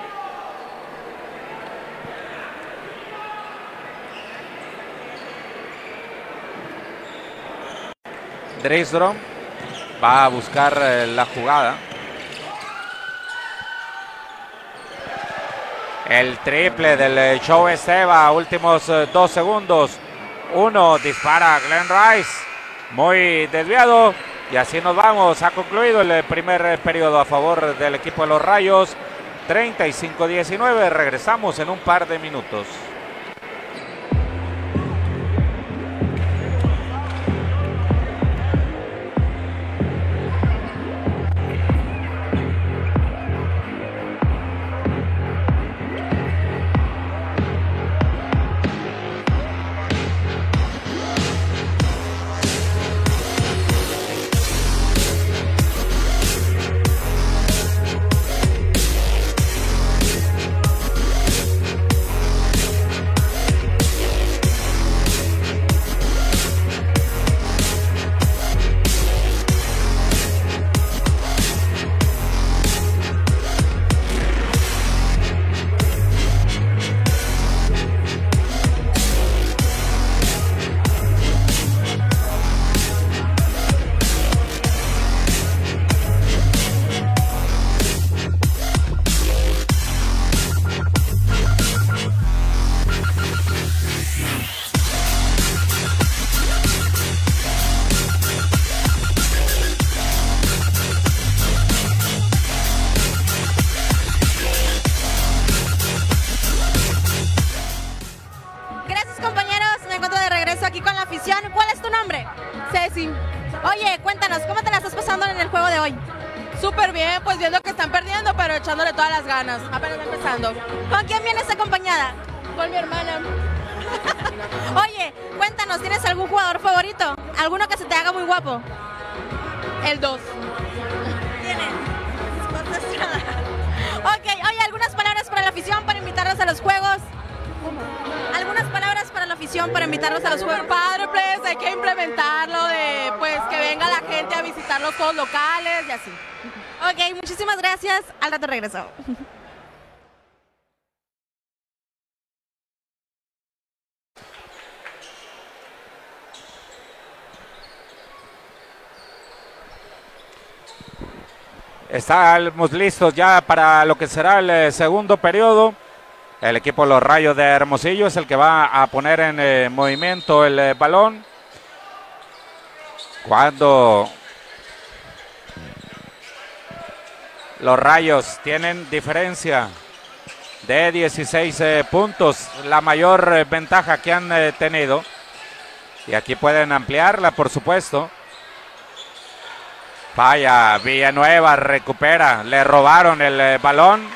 Drysdrom va a buscar eh, la jugada. El triple del show Esteba, últimos dos segundos. Uno, dispara Glenn Rice, muy desviado. Y así nos vamos, ha concluido el primer periodo a favor del equipo de los Rayos. treinta y cinco a diecinueve, regresamos en un par de minutos. Aquí con la afición. ¿Cuál es tu nombre? Ceci. Oye, cuéntanos, ¿cómo te la estás pasando en el juego de hoy? Súper bien, pues viendo que están perdiendo, pero echándole todas las ganas. Apenas empezando. ¿Con quién vienes acompañada? Con mi hermana. Oye, cuéntanos, ¿tienes algún jugador favorito? ¿Alguno que se te haga muy guapo? El dos. ¿Tienes? Ok, oye, ¿algunas palabras para la afición para invitarlos a los juegos? ¿Algunas palabras para la afición para invitarlos a los juegos? Padre, pues hay que implementarlo de pues que venga la gente a visitar los juegos locales y así. Ok, muchísimas gracias. Al rato regreso. Estamos listos ya para lo que será el segundo periodo. El equipo de los Rayos de Hermosillo es el que va a poner en eh, movimiento el eh, balón. Cuando los Rayos tienen diferencia de dieciséis eh, puntos, la mayor eh, ventaja que han eh, tenido. Y aquí pueden ampliarla, por supuesto. Falla, Villanueva recupera, le robaron el eh, balón.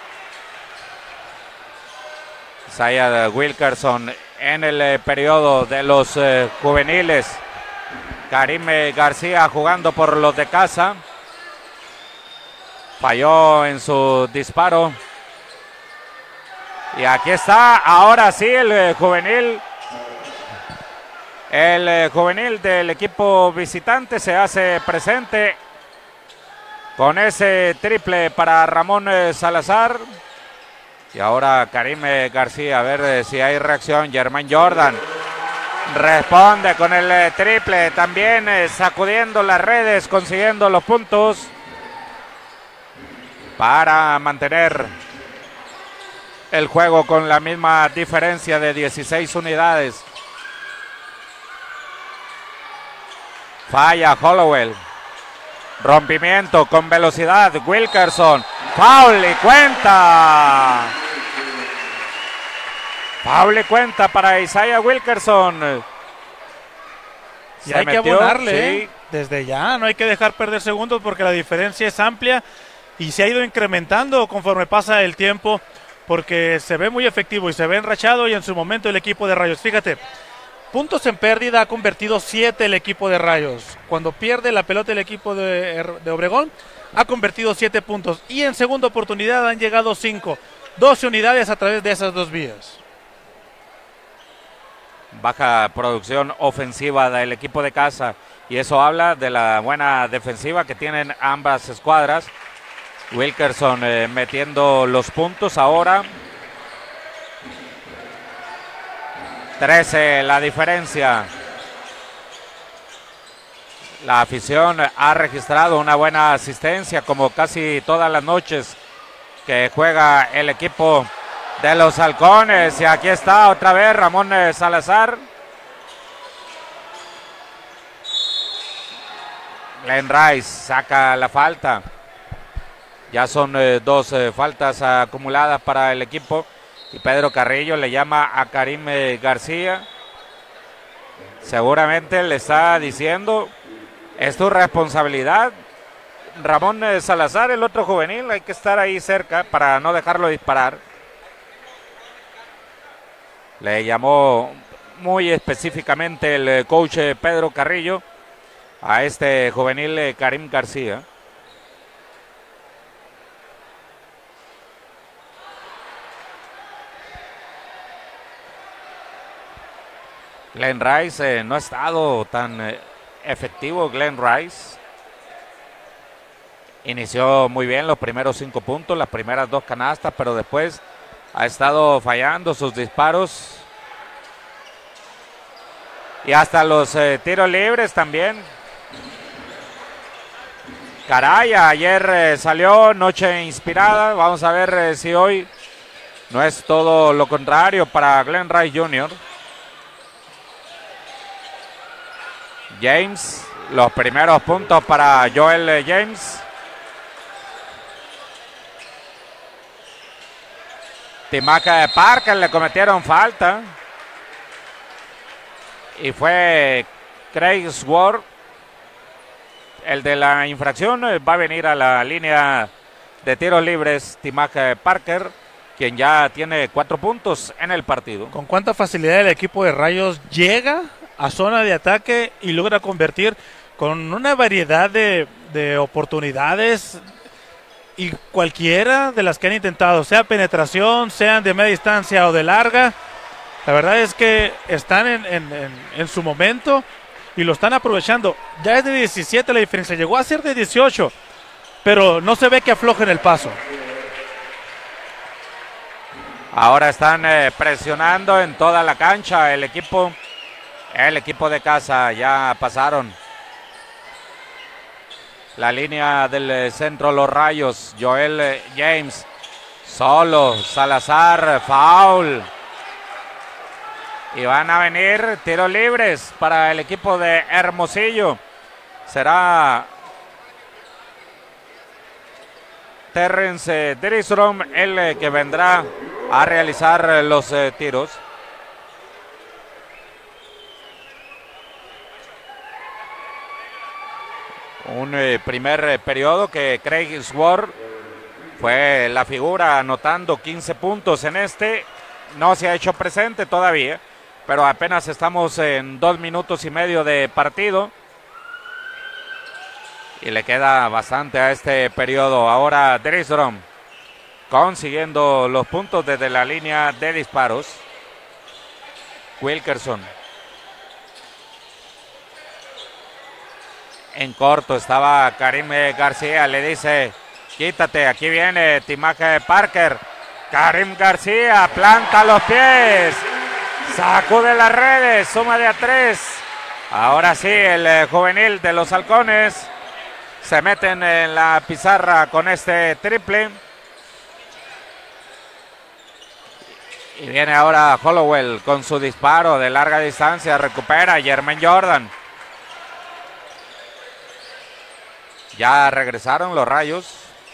Isaiah Wilkerson en el eh, periodo de los eh, juveniles. Karim García jugando por los de casa. Falló en su disparo. Y aquí está, ahora sí, el eh, juvenil. El eh, juvenil del equipo visitante se hace presente con ese triple para Ramón eh, Salazar. Y ahora Karim eh, García, a ver eh, si hay reacción. Germán Jordan responde con el eh, triple, también eh, sacudiendo las redes, consiguiendo los puntos para mantener el juego con la misma diferencia de dieciséis unidades. Falla Hollowell. Rompimiento con velocidad. Wilkerson. Foul y cuenta. Foul y cuenta para Isaiah Wilkerson. Y hay que abonarle, sí. ¿eh? Desde ya, no hay que dejar perder segundos porque la diferencia es amplia y se ha ido incrementando conforme pasa el tiempo porque se ve muy efectivo y se ve enrachado y en su momento el equipo de Rayos. Fíjate, puntos en pérdida ha convertido siete el equipo de Rayos. Cuando pierde la pelota el equipo de, de Obregón ha convertido siete puntos y en segunda oportunidad han llegado cinco. doce unidades a través de esas dos vías. Baja producción ofensiva del equipo de casa y eso habla de la buena defensiva que tienen ambas escuadras. Wilkerson eh, metiendo los puntos ahora. trece la diferencia. La afición ha registrado una buena asistencia como casi todas las noches que juega el equipo de los Halcones. Y aquí está otra vez Ramón eh, Salazar. Glenn Rice saca la falta. Ya son eh, dos eh, faltas acumuladas para el equipo. Y Pedro Carrillo le llama a Karim eh, García. Seguramente le está diciendo, es tu responsabilidad, Ramón eh, Salazar, el otro juvenil, hay que estar ahí cerca para no dejarlo disparar. Le llamó muy específicamente el eh, coach eh, Pedro Carrillo a este juvenil eh, Karim García. Glenn Rice eh, no ha estado tan eh, efectivo. Glenn Rice inició muy bien los primeros cinco puntos, las primeras dos canastas, pero después ha estado fallando sus disparos y hasta los eh, tiros libres también. Caraya ayer eh, salió noche inspirada. Vamos a ver eh, si hoy no es todo lo contrario para Glenn Rice junior James, los primeros puntos para Joel James. Timaca Parker le cometieron falta. Y fue Craig Sword el de la infracción. Va a venir a la línea de tiros libres Timaca Parker, quien ya tiene cuatro puntos en el partido. ¿Con cuánta facilidad el equipo de Rayos llega a zona de ataque y logra convertir con una variedad de, de oportunidades y cualquiera de las que han intentado, sea penetración, sean de media distancia o de larga? La verdad es que están en, en, en, en su momento y lo están aprovechando. Ya es de diecisiete la diferencia, llegó a ser de dieciocho, pero no se ve que aflojen el paso. Ahora están eh, presionando en toda la cancha el equipo El equipo de casa. Ya pasaron la línea del centro los Rayos. Joel James solo, Salazar, foul. Y van a venir tiros libres para el equipo de Hermosillo. Será Terrence Drisrom el que vendrá a realizar los eh, tiros. Un eh, primer eh, periodo que Craig Sword fue la figura anotando quince puntos en este. No se ha hecho presente todavía, pero apenas estamos en dos minutos y medio de partido. Y le queda bastante a este periodo. Ahora Drisrom consiguiendo los puntos desde la línea de disparos. Wilkerson. En corto estaba Karim García, le dice, quítate, aquí viene Timaca Parker. Karim García planta los pies, sacude las redes, suma de a tres. Ahora sí, el eh, juvenil de los Halcones se meten en la pizarra con este triple. Y viene ahora Hollowell con su disparo de larga distancia, recupera Jermaine Jordan. Ya regresaron los Rayos.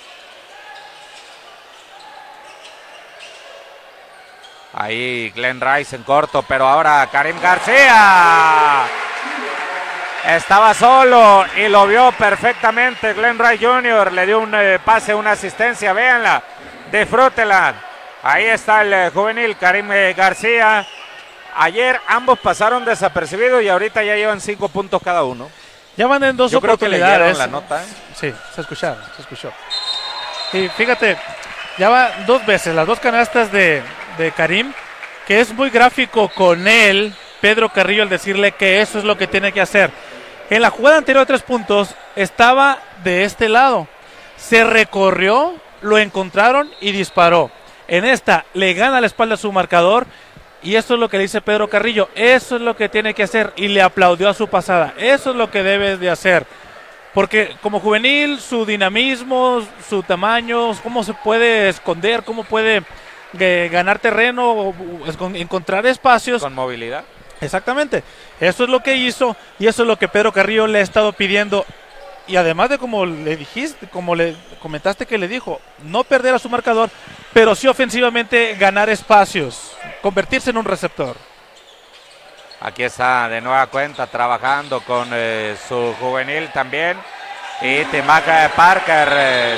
Ahí Glenn Rice en corto, pero ahora Karim García. Estaba solo y lo vio perfectamente Glenn Rice junior Le dio un eh, pase, una asistencia, véanla, disfrútela. Ahí está el eh, juvenil Karim eh, García. Ayer ambos pasaron desapercibidos y ahorita ya llevan cinco puntos cada uno. Ya van en dos Yo creo que oportunidades. leyeron la nota, ¿eh? Sí, se escucharon, se escuchó. Y fíjate, ya va dos veces, las dos canastas de, de Karim, que es muy gráfico con él, Pedro Carrillo, al decirle que eso es lo que tiene que hacer. En la jugada anterior de tres puntos, estaba de este lado. Se recorrió, lo encontraron y disparó. En esta, le gana la espalda a su marcador. Y eso es lo que le dice Pedro Carrillo, eso es lo que tiene que hacer, y le aplaudió a su pasada, eso es lo que debes de hacer, porque como juvenil, su dinamismo, su tamaño, cómo se puede esconder, cómo puede eh, ganar terreno, encontrar espacios. Con movilidad. Exactamente, eso es lo que hizo y eso es lo que Pedro Carrillo le ha estado pidiendo. Y además de como le dijiste, como le comentaste que le dijo, no perder a su marcador, pero sí ofensivamente ganar espacios, convertirse en un receptor. Aquí está de nueva cuenta trabajando con eh, su juvenil también. Y Timaca Parker eh,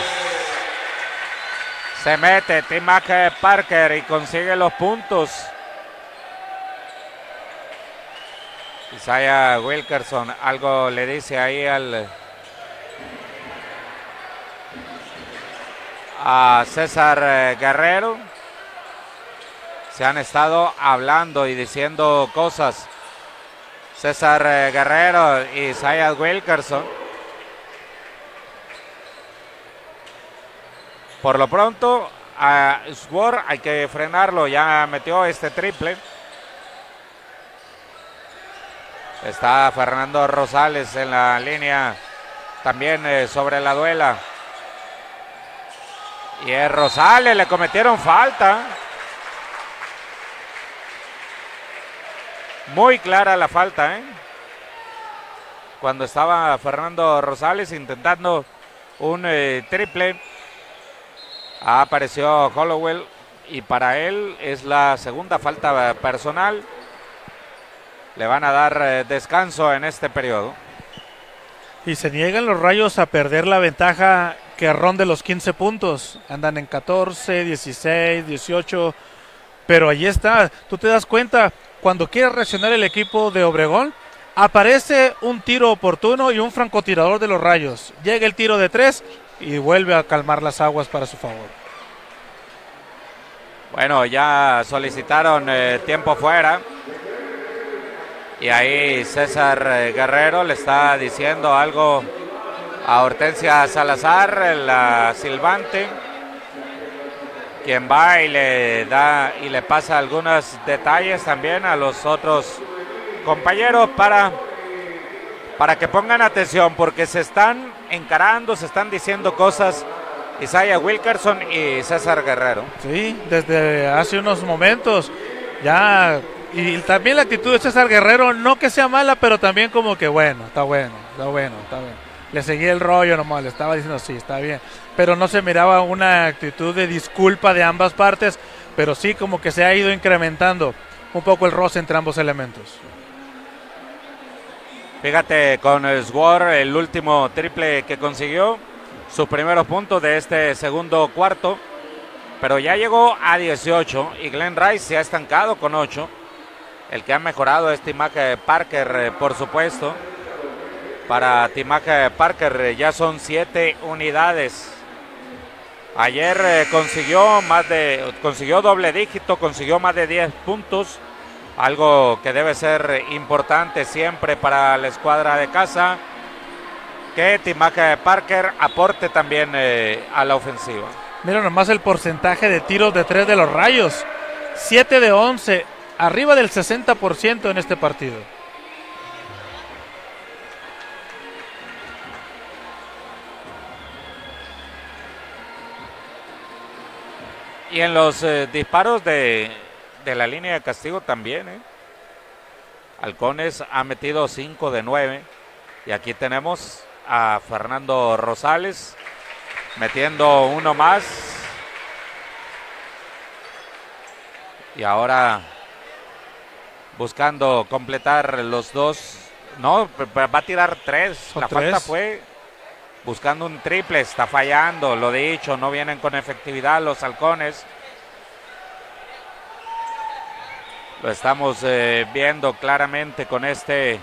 se mete, Timaca Parker y consigue los puntos. Isaiah Wilkerson algo le dice ahí al a César eh, Guerrero. Se han estado hablando y diciendo cosas César eh, Guerrero y Isaiah Wilkerson. Por lo pronto a Sword hay que frenarlo, ya metió este triple. Está Fernando Rosales en la línea también eh, sobre la duela. Y es Rosales, le cometieron falta. Muy clara la falta, ¿eh? Cuando estaba Fernando Rosales intentando un eh, triple, apareció Hollowell y para él es la segunda falta personal. Le van a dar eh, descanso en este periodo. Y se niegan los Rayos a perder la ventaja que ronde los quince puntos. Andan en catorce, dieciséis, dieciocho. Pero ahí está. Tú te das cuenta, cuando quiere reaccionar el equipo de Obregón, aparece un tiro oportuno y un francotirador de los Rayos. Llega el tiro de tres y vuelve a calmar las aguas para su favor. Bueno, ya solicitaron eh, tiempo fuera. Y ahí César eh, Guerrero le está diciendo algo a Hortensia Salazar, la silbante, quien va y le da y le pasa algunos detalles también a los otros compañeros para, para que pongan atención, porque se están encarando, se están diciendo cosas Isaiah Wilkerson y César Guerrero. Sí, desde hace unos momentos ya. Y también la actitud de César Guerrero, no que sea mala, pero también como que bueno, está bueno, está bueno, está bien. Le seguía el rollo nomás, le estaba diciendo sí, está bien. Pero no se miraba una actitud de disculpa de ambas partes, pero sí como que se ha ido incrementando un poco el roce entre ambos elementos. Fíjate con el Sword, el último triple que consiguió, sus primeros puntos de este segundo cuarto, pero ya llegó a dieciocho y Glenn Rice se ha estancado con ocho. El que ha mejorado es Timaca Parker, eh, por supuesto. Para Timaca Parker eh, ya son siete unidades. Ayer eh, consiguió más de consiguió doble dígito, consiguió más de diez puntos, algo que debe ser importante siempre para la escuadra de casa, que Timaca Parker aporte también eh, a la ofensiva. Mira nomás el porcentaje de tiros de tres de los Rayos, siete de once, arriba del sesenta por ciento en este partido. Y en los eh, disparos de, de la línea de castigo también, ¿eh? Halcones ha metido cinco de nueve. Y aquí tenemos a Fernando Rosales metiendo uno más. Y ahora buscando completar los dos. No, va a tirar tres. Son La tres. falta fue buscando un triple. Está fallando, lo dicho. No vienen con efectividad los halcones. Lo estamos eh, viendo claramente con este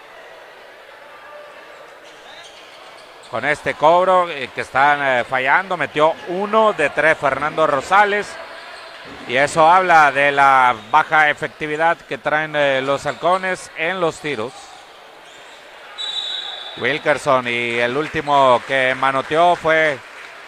con este cobro eh, que están eh, fallando. Metió uno de tres Fernando Rosales. Y eso habla de la baja efectividad que traen eh, los halcones en los tiros. Wilkerson, y el último que manoteó fue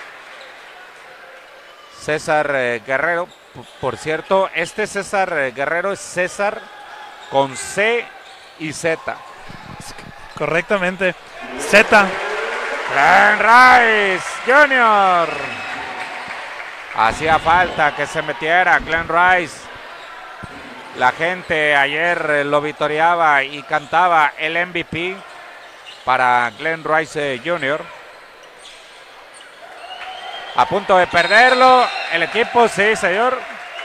César eh, Guerrero. Por cierto, este César eh, Guerrero es César con C y Z. Correctamente. Z. Glenn Rice junior Hacía falta que se metiera Glenn Rice. La gente ayer lo vitoreaba y cantaba el M V P para Glenn Rice junior A punto de perderlo el equipo, sí señor.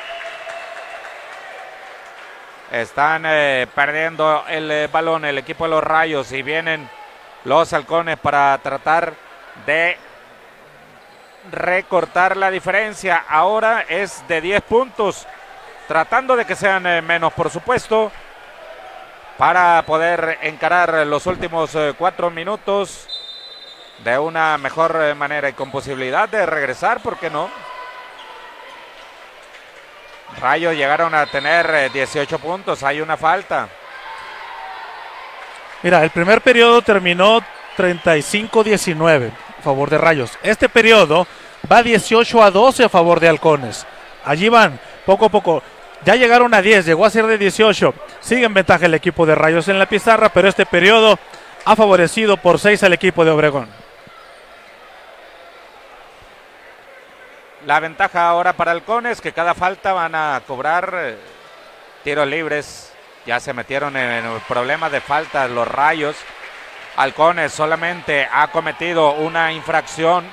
Están eh, perdiendo el eh, balón el equipo de los Rayos y vienen los halcones para tratar de recortar la diferencia. Ahora es de diez puntos, tratando de que sean eh, menos, por supuesto, para poder encarar los últimos eh, cuatro minutos de una mejor eh, manera y con posibilidad de regresar, ¿por qué no? Rayos llegaron a tener eh, dieciocho puntos, hay una falta. Mira, el primer periodo terminó treinta y cinco diecinueve a favor de Rayos. Este periodo va dieciocho a doce a favor de Halcones. Allí van, poco a poco. Ya llegaron a diez, llegó a ser de dieciocho. Sigue en ventaja el equipo de Rayos en la pizarra, pero este periodo ha favorecido por seis al equipo de Obregón. La ventaja ahora para Halcones, que cada falta van a cobrar eh, tiros libres. Ya se metieron en el problema de faltas los Rayos. Halcones solamente ha cometido una infracción.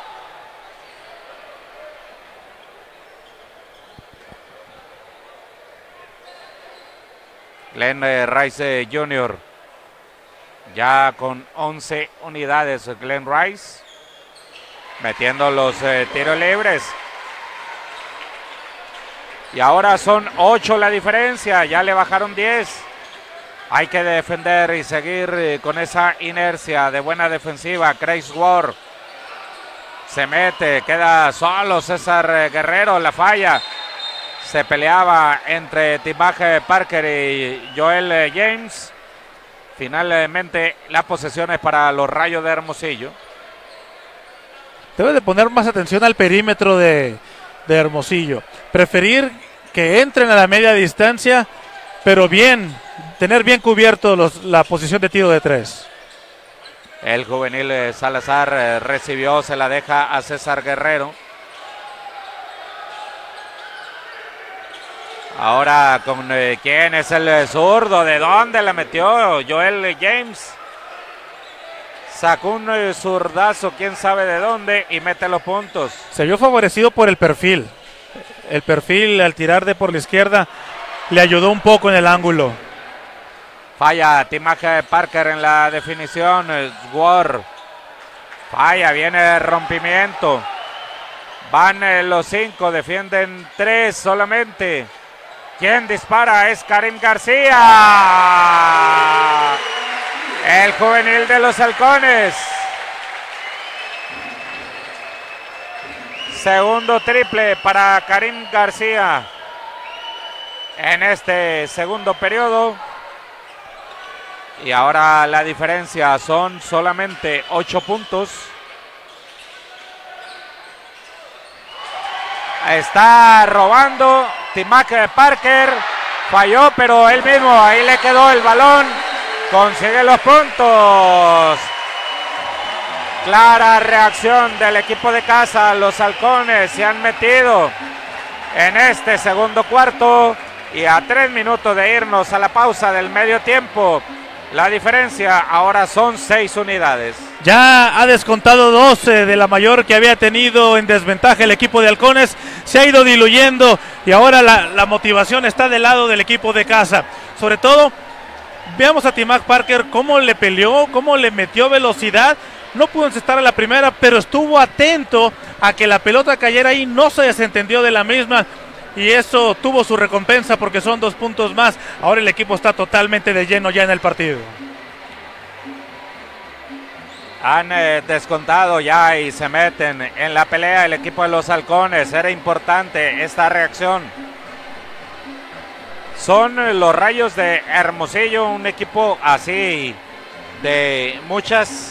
Glenn Rice junior ya con once unidades. Glenn Rice metiendo los eh, tiros libres. Y ahora son ocho la diferencia, ya le bajaron diez. Hay que defender y seguir eh, con esa inercia de buena defensiva. Chris Ward se mete, queda solo César eh, Guerrero, la falla. Se peleaba entre Timaje Parker y Joel eh, James. Finalmente la posesión es para los Rayos de Hermosillo. Debe de poner más atención al perímetro de, de Hermosillo. Preferir que entren a la media distancia, pero bien, tener bien cubierto los, la posición de tiro de tres. El juvenil eh, Salazar eh, recibió, se la deja a César Guerrero. Ahora con eh, quién es el eh, zurdo, de dónde la metió Joel James. Sacó un eh, zurdazo, quién sabe de dónde, y mete los puntos. Se vio favorecido por el perfil. El perfil al tirar de por la izquierda le ayudó un poco en el ángulo. Falla Timaje Parker en la definición. Ward falla, viene el rompimiento. Van eh, los cinco, defienden tres solamente. ¿Quién dispara? Es Karim García. El juvenil de los Halcones. Segundo triple para Karim García en este segundo periodo. Y ahora la diferencia son solamente ocho puntos. Está robando Timaje Parker. Falló, pero él mismo, ahí le quedó el balón. Consigue los puntos. Clara reacción del equipo de casa. Los Halcones se han metido en este segundo cuarto. Y a tres minutos de irnos a la pausa del medio tiempo, la diferencia ahora son seis unidades. Ya ha descontado doce de la mayor que había tenido en desventaja el equipo de Halcones. Se ha ido diluyendo y ahora la, la motivación está del lado del equipo de casa. Sobre todo, veamos a Timaje Parker cómo le peleó, cómo le metió velocidad. No pudo encestar a la primera, pero estuvo atento a que la pelota cayera ahí, no se desentendió de la misma. Y eso tuvo su recompensa porque son dos puntos más. Ahora el equipo está totalmente de lleno ya en el partido. Han eh, descontado ya y se meten en la pelea el equipo de los Halcones. Era importante esta reacción. Son los Rayos de Hermosillo, un equipo así de muchas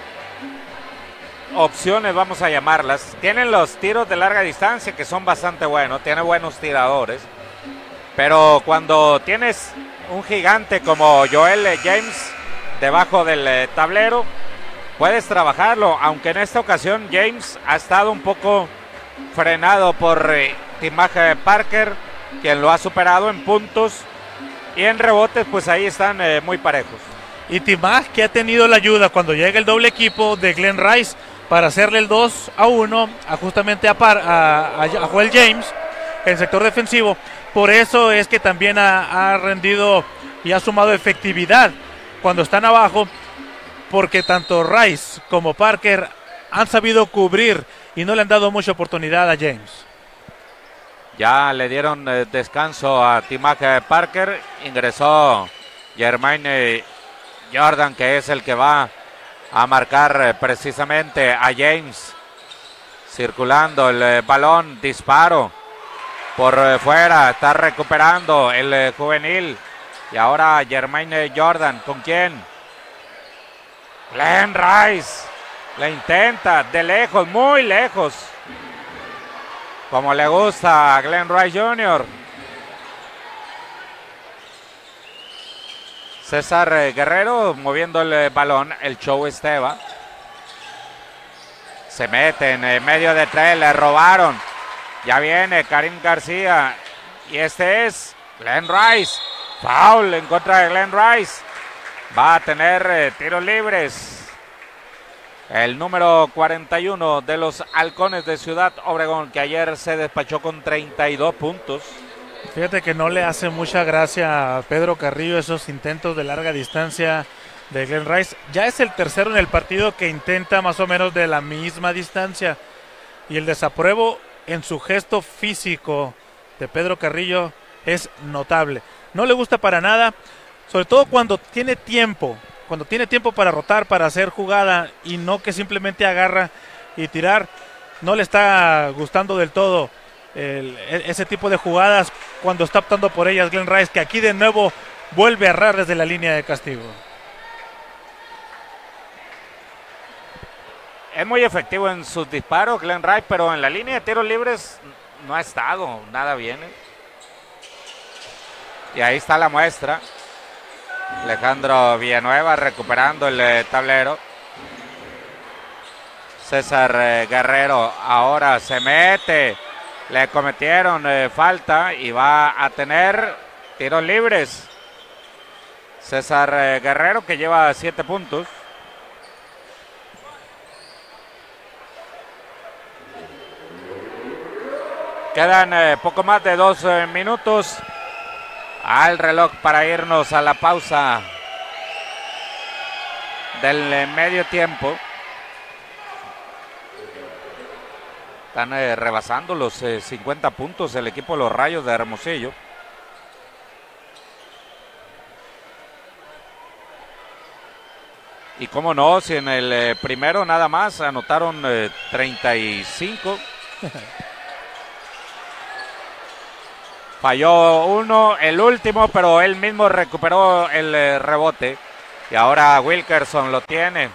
opciones, vamos a llamarlas. Tienen los tiros de larga distancia que son bastante buenos, tiene buenos tiradores, pero cuando tienes un gigante como Joel James debajo del eh, tablero, puedes trabajarlo, aunque en esta ocasión James ha estado un poco frenado por eh, Timaje Parker, quien lo ha superado en puntos, y en rebotes pues ahí están eh, muy parejos. Y Timaj, que ha tenido la ayuda cuando llega el doble equipo de Glenn Rice para hacerle el dos a uno a justamente a, par, a, a, a Joel James en el sector defensivo. Por eso es que también ha, ha rendido y ha sumado efectividad cuando están abajo, porque tanto Rice como Parker han sabido cubrir y no le han dado mucha oportunidad a James. Ya le dieron eh, descanso a Timaje Parker, ingresó Jermaine Jordan, que es el que va a marcar eh, precisamente a James. Circulando el eh, balón, disparo por eh, fuera, está recuperando el eh, juvenil. Y ahora Jermaine Jordan, ¿con quién? Glenn Rice, le intenta de lejos, muy lejos, como le gusta a Glenn Rice junior César Guerrero moviendo el balón, el show Esteba. Se mete en medio de tres, le robaron. Ya viene Karim García. Y este es Glenn Rice. Foul en contra de Glenn Rice. Va a tener eh, tiros libres. El número cuarenta y uno de los Halcones de Ciudad Obregón, que ayer se despachó con treinta y dos puntos. Fíjate que no le hace mucha gracia a Pedro Carrillo esos intentos de larga distancia de Glenn Rice. Ya es el tercero en el partido que intenta más o menos de la misma distancia. Y el desapruebo en su gesto físico de Pedro Carrillo es notable. No le gusta para nada, sobre todo cuando tiene tiempo, cuando tiene tiempo para rotar, para hacer jugada y no que simplemente agarra y tirar. No le está gustando del todo el, ese tipo de jugadas cuando está optando por ellas Glenn Rice, que aquí de nuevo vuelve a errar desde la línea de castigo. Es muy efectivo en sus disparos Glenn Rice, pero en la línea de tiros libres no ha estado, nada bien. Y ahí está la muestra. Alejandro Villanueva recuperando el eh, tablero. César eh, Guerrero ahora se mete. Le cometieron eh, falta y va a tener tiros libres. César eh, Guerrero, que lleva siete puntos. Quedan eh, poco más de dos eh, minutos al reloj para irnos a la pausa del eh, medio tiempo. Están eh, rebasando los eh, cincuenta puntos el equipo de los Rayos de Hermosillo. Y cómo no, si en el eh, primero nada más anotaron eh, treinta y cinco. Falló uno, el último, pero él mismo recuperó el eh, rebote. Y ahora Wilkerson lo tiene.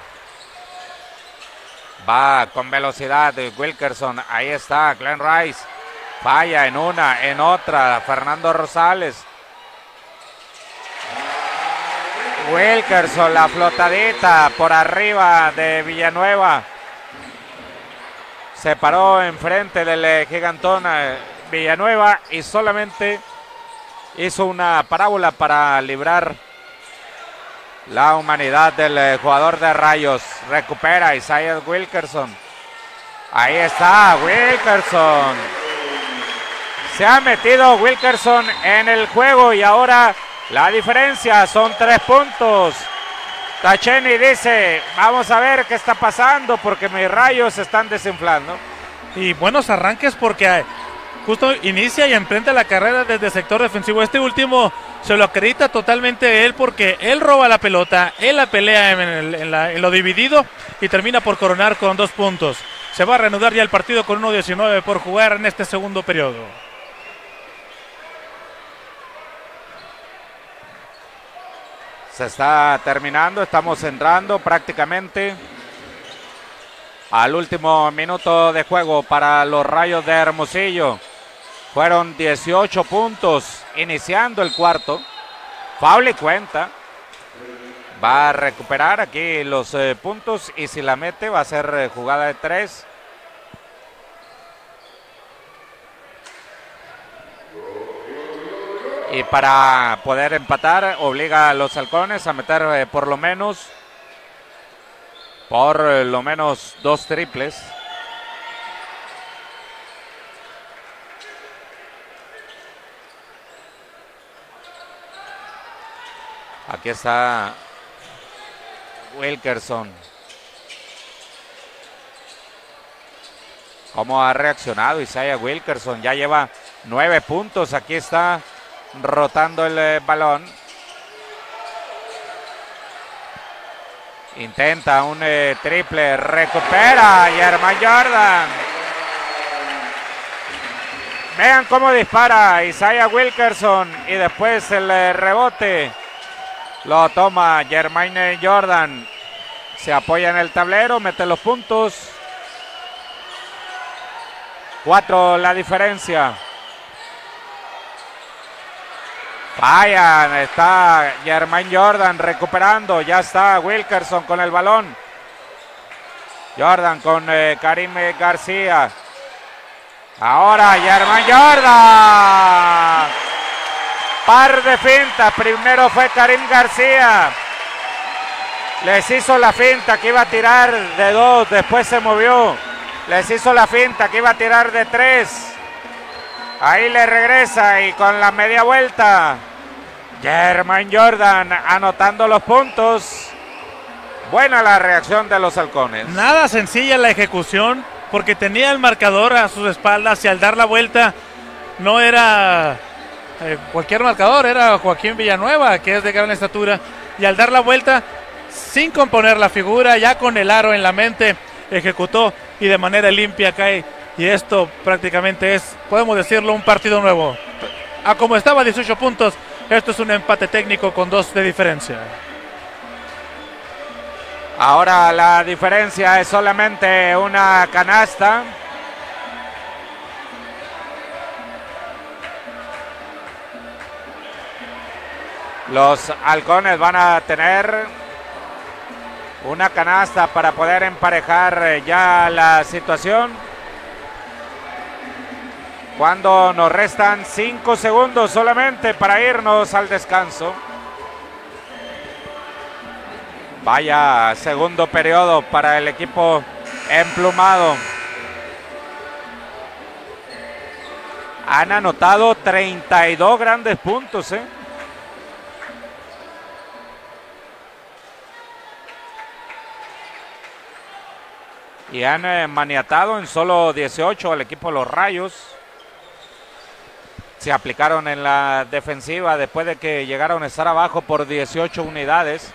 Va con velocidad Wilkerson. Ahí está Glenn Rice. Falla en una, en otra. Fernando Rosales. Wilkerson, la flotadita por arriba de Villanueva. Se paró enfrente del eh, gigantón eh, Villanueva y solamente hizo una parábola para librar la humanidad del eh, jugador de Rayos. Recupera Isaiah Wilkerson. Ahí está Wilkerson. Se ha metido Wilkerson en el juego y ahora la diferencia son tres puntos. Tacheni dice, vamos a ver qué está pasando porque mis Rayos se están desinflando. Y buenos arranques porque justo inicia y emprende la carrera desde el sector defensivo. Este último se lo acredita totalmente él porque él roba la pelota, él la pelea en, el, en, la, en lo dividido y termina por coronar con dos puntos. Se va a reanudar ya el partido con uno diecinueve por jugar en este segundo periodo. Se está terminando, estamos entrando prácticamente al último minuto de juego para los Rayos de Hermosillo. Fueron dieciocho puntos iniciando el cuarto. Foul y cuenta. Va a recuperar aquí los eh, puntos y si la mete va a ser eh, jugada de tres. Y para poder empatar, obliga a los halcones a meter eh, por lo menos, por eh, lo menos dos triples. Aquí está Wilkerson. ¿Cómo ha reaccionado Isaiah Wilkerson? Ya lleva nueve puntos. Aquí está rotando el eh, balón. Intenta un eh, triple. Recupera Jermaine Jordan. Vean cómo dispara Isaiah Wilkerson. Y después el eh, rebote lo toma Jermaine Jordan. Se apoya en el tablero. Mete los puntos. Cuatro la diferencia. Fallan, está Jermaine Jordan recuperando, ya está Wilkerson con el balón. Jordan con eh, Karim García. Ahora Jermaine Jordan. Par de fintas, primero fue Karim García. Les hizo la finta que iba a tirar de dos, después se movió. Les hizo la finta que iba a tirar de tres. Ahí le regresa y con la media vuelta. Jermaine Jordan anotando los puntos. Buena la reacción de los halcones. Nada sencilla la ejecución porque tenía el marcador a sus espaldas y al dar la vuelta no era eh, cualquier marcador, era Joaquín Villanueva, que es de gran estatura. Y al dar la vuelta, sin componer la figura, ya con el aro en la mente, ejecutó y de manera limpia cae. Y esto prácticamente es, podemos decirlo, un partido nuevo. A como estaba dieciocho puntos, esto es un empate técnico con dos de diferencia. Ahora la diferencia es solamente una canasta. Los halcones van a tener una canasta para poder emparejar ya la situación. Cuando nos restan cinco segundos solamente para irnos al descanso. Vaya segundo periodo para el equipo emplumado. Han anotado treinta y dos grandes puntos, ¿eh? Y han eh, maniatado en solo dieciocho al equipo de los Rayos. Se aplicaron en la defensiva después de que llegaron a estar abajo por dieciocho unidades.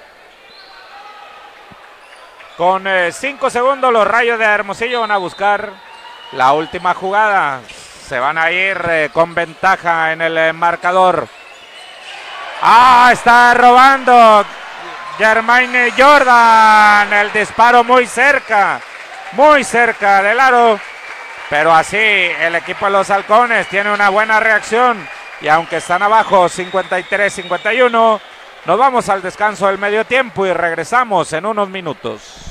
Con eh, cinco segundos los Rayos de Hermosillo van a buscar la última jugada. Se van a ir eh, con ventaja en el eh, marcador. ¡Ah! Está robando Jermaine Jordan. El disparo muy cerca. Muy cerca del aro. Pero así el equipo de los halcones tiene una buena reacción. Y aunque están abajo cincuenta y tres a cincuenta y uno, nos vamos al descanso del medio tiempo y regresamos en unos minutos.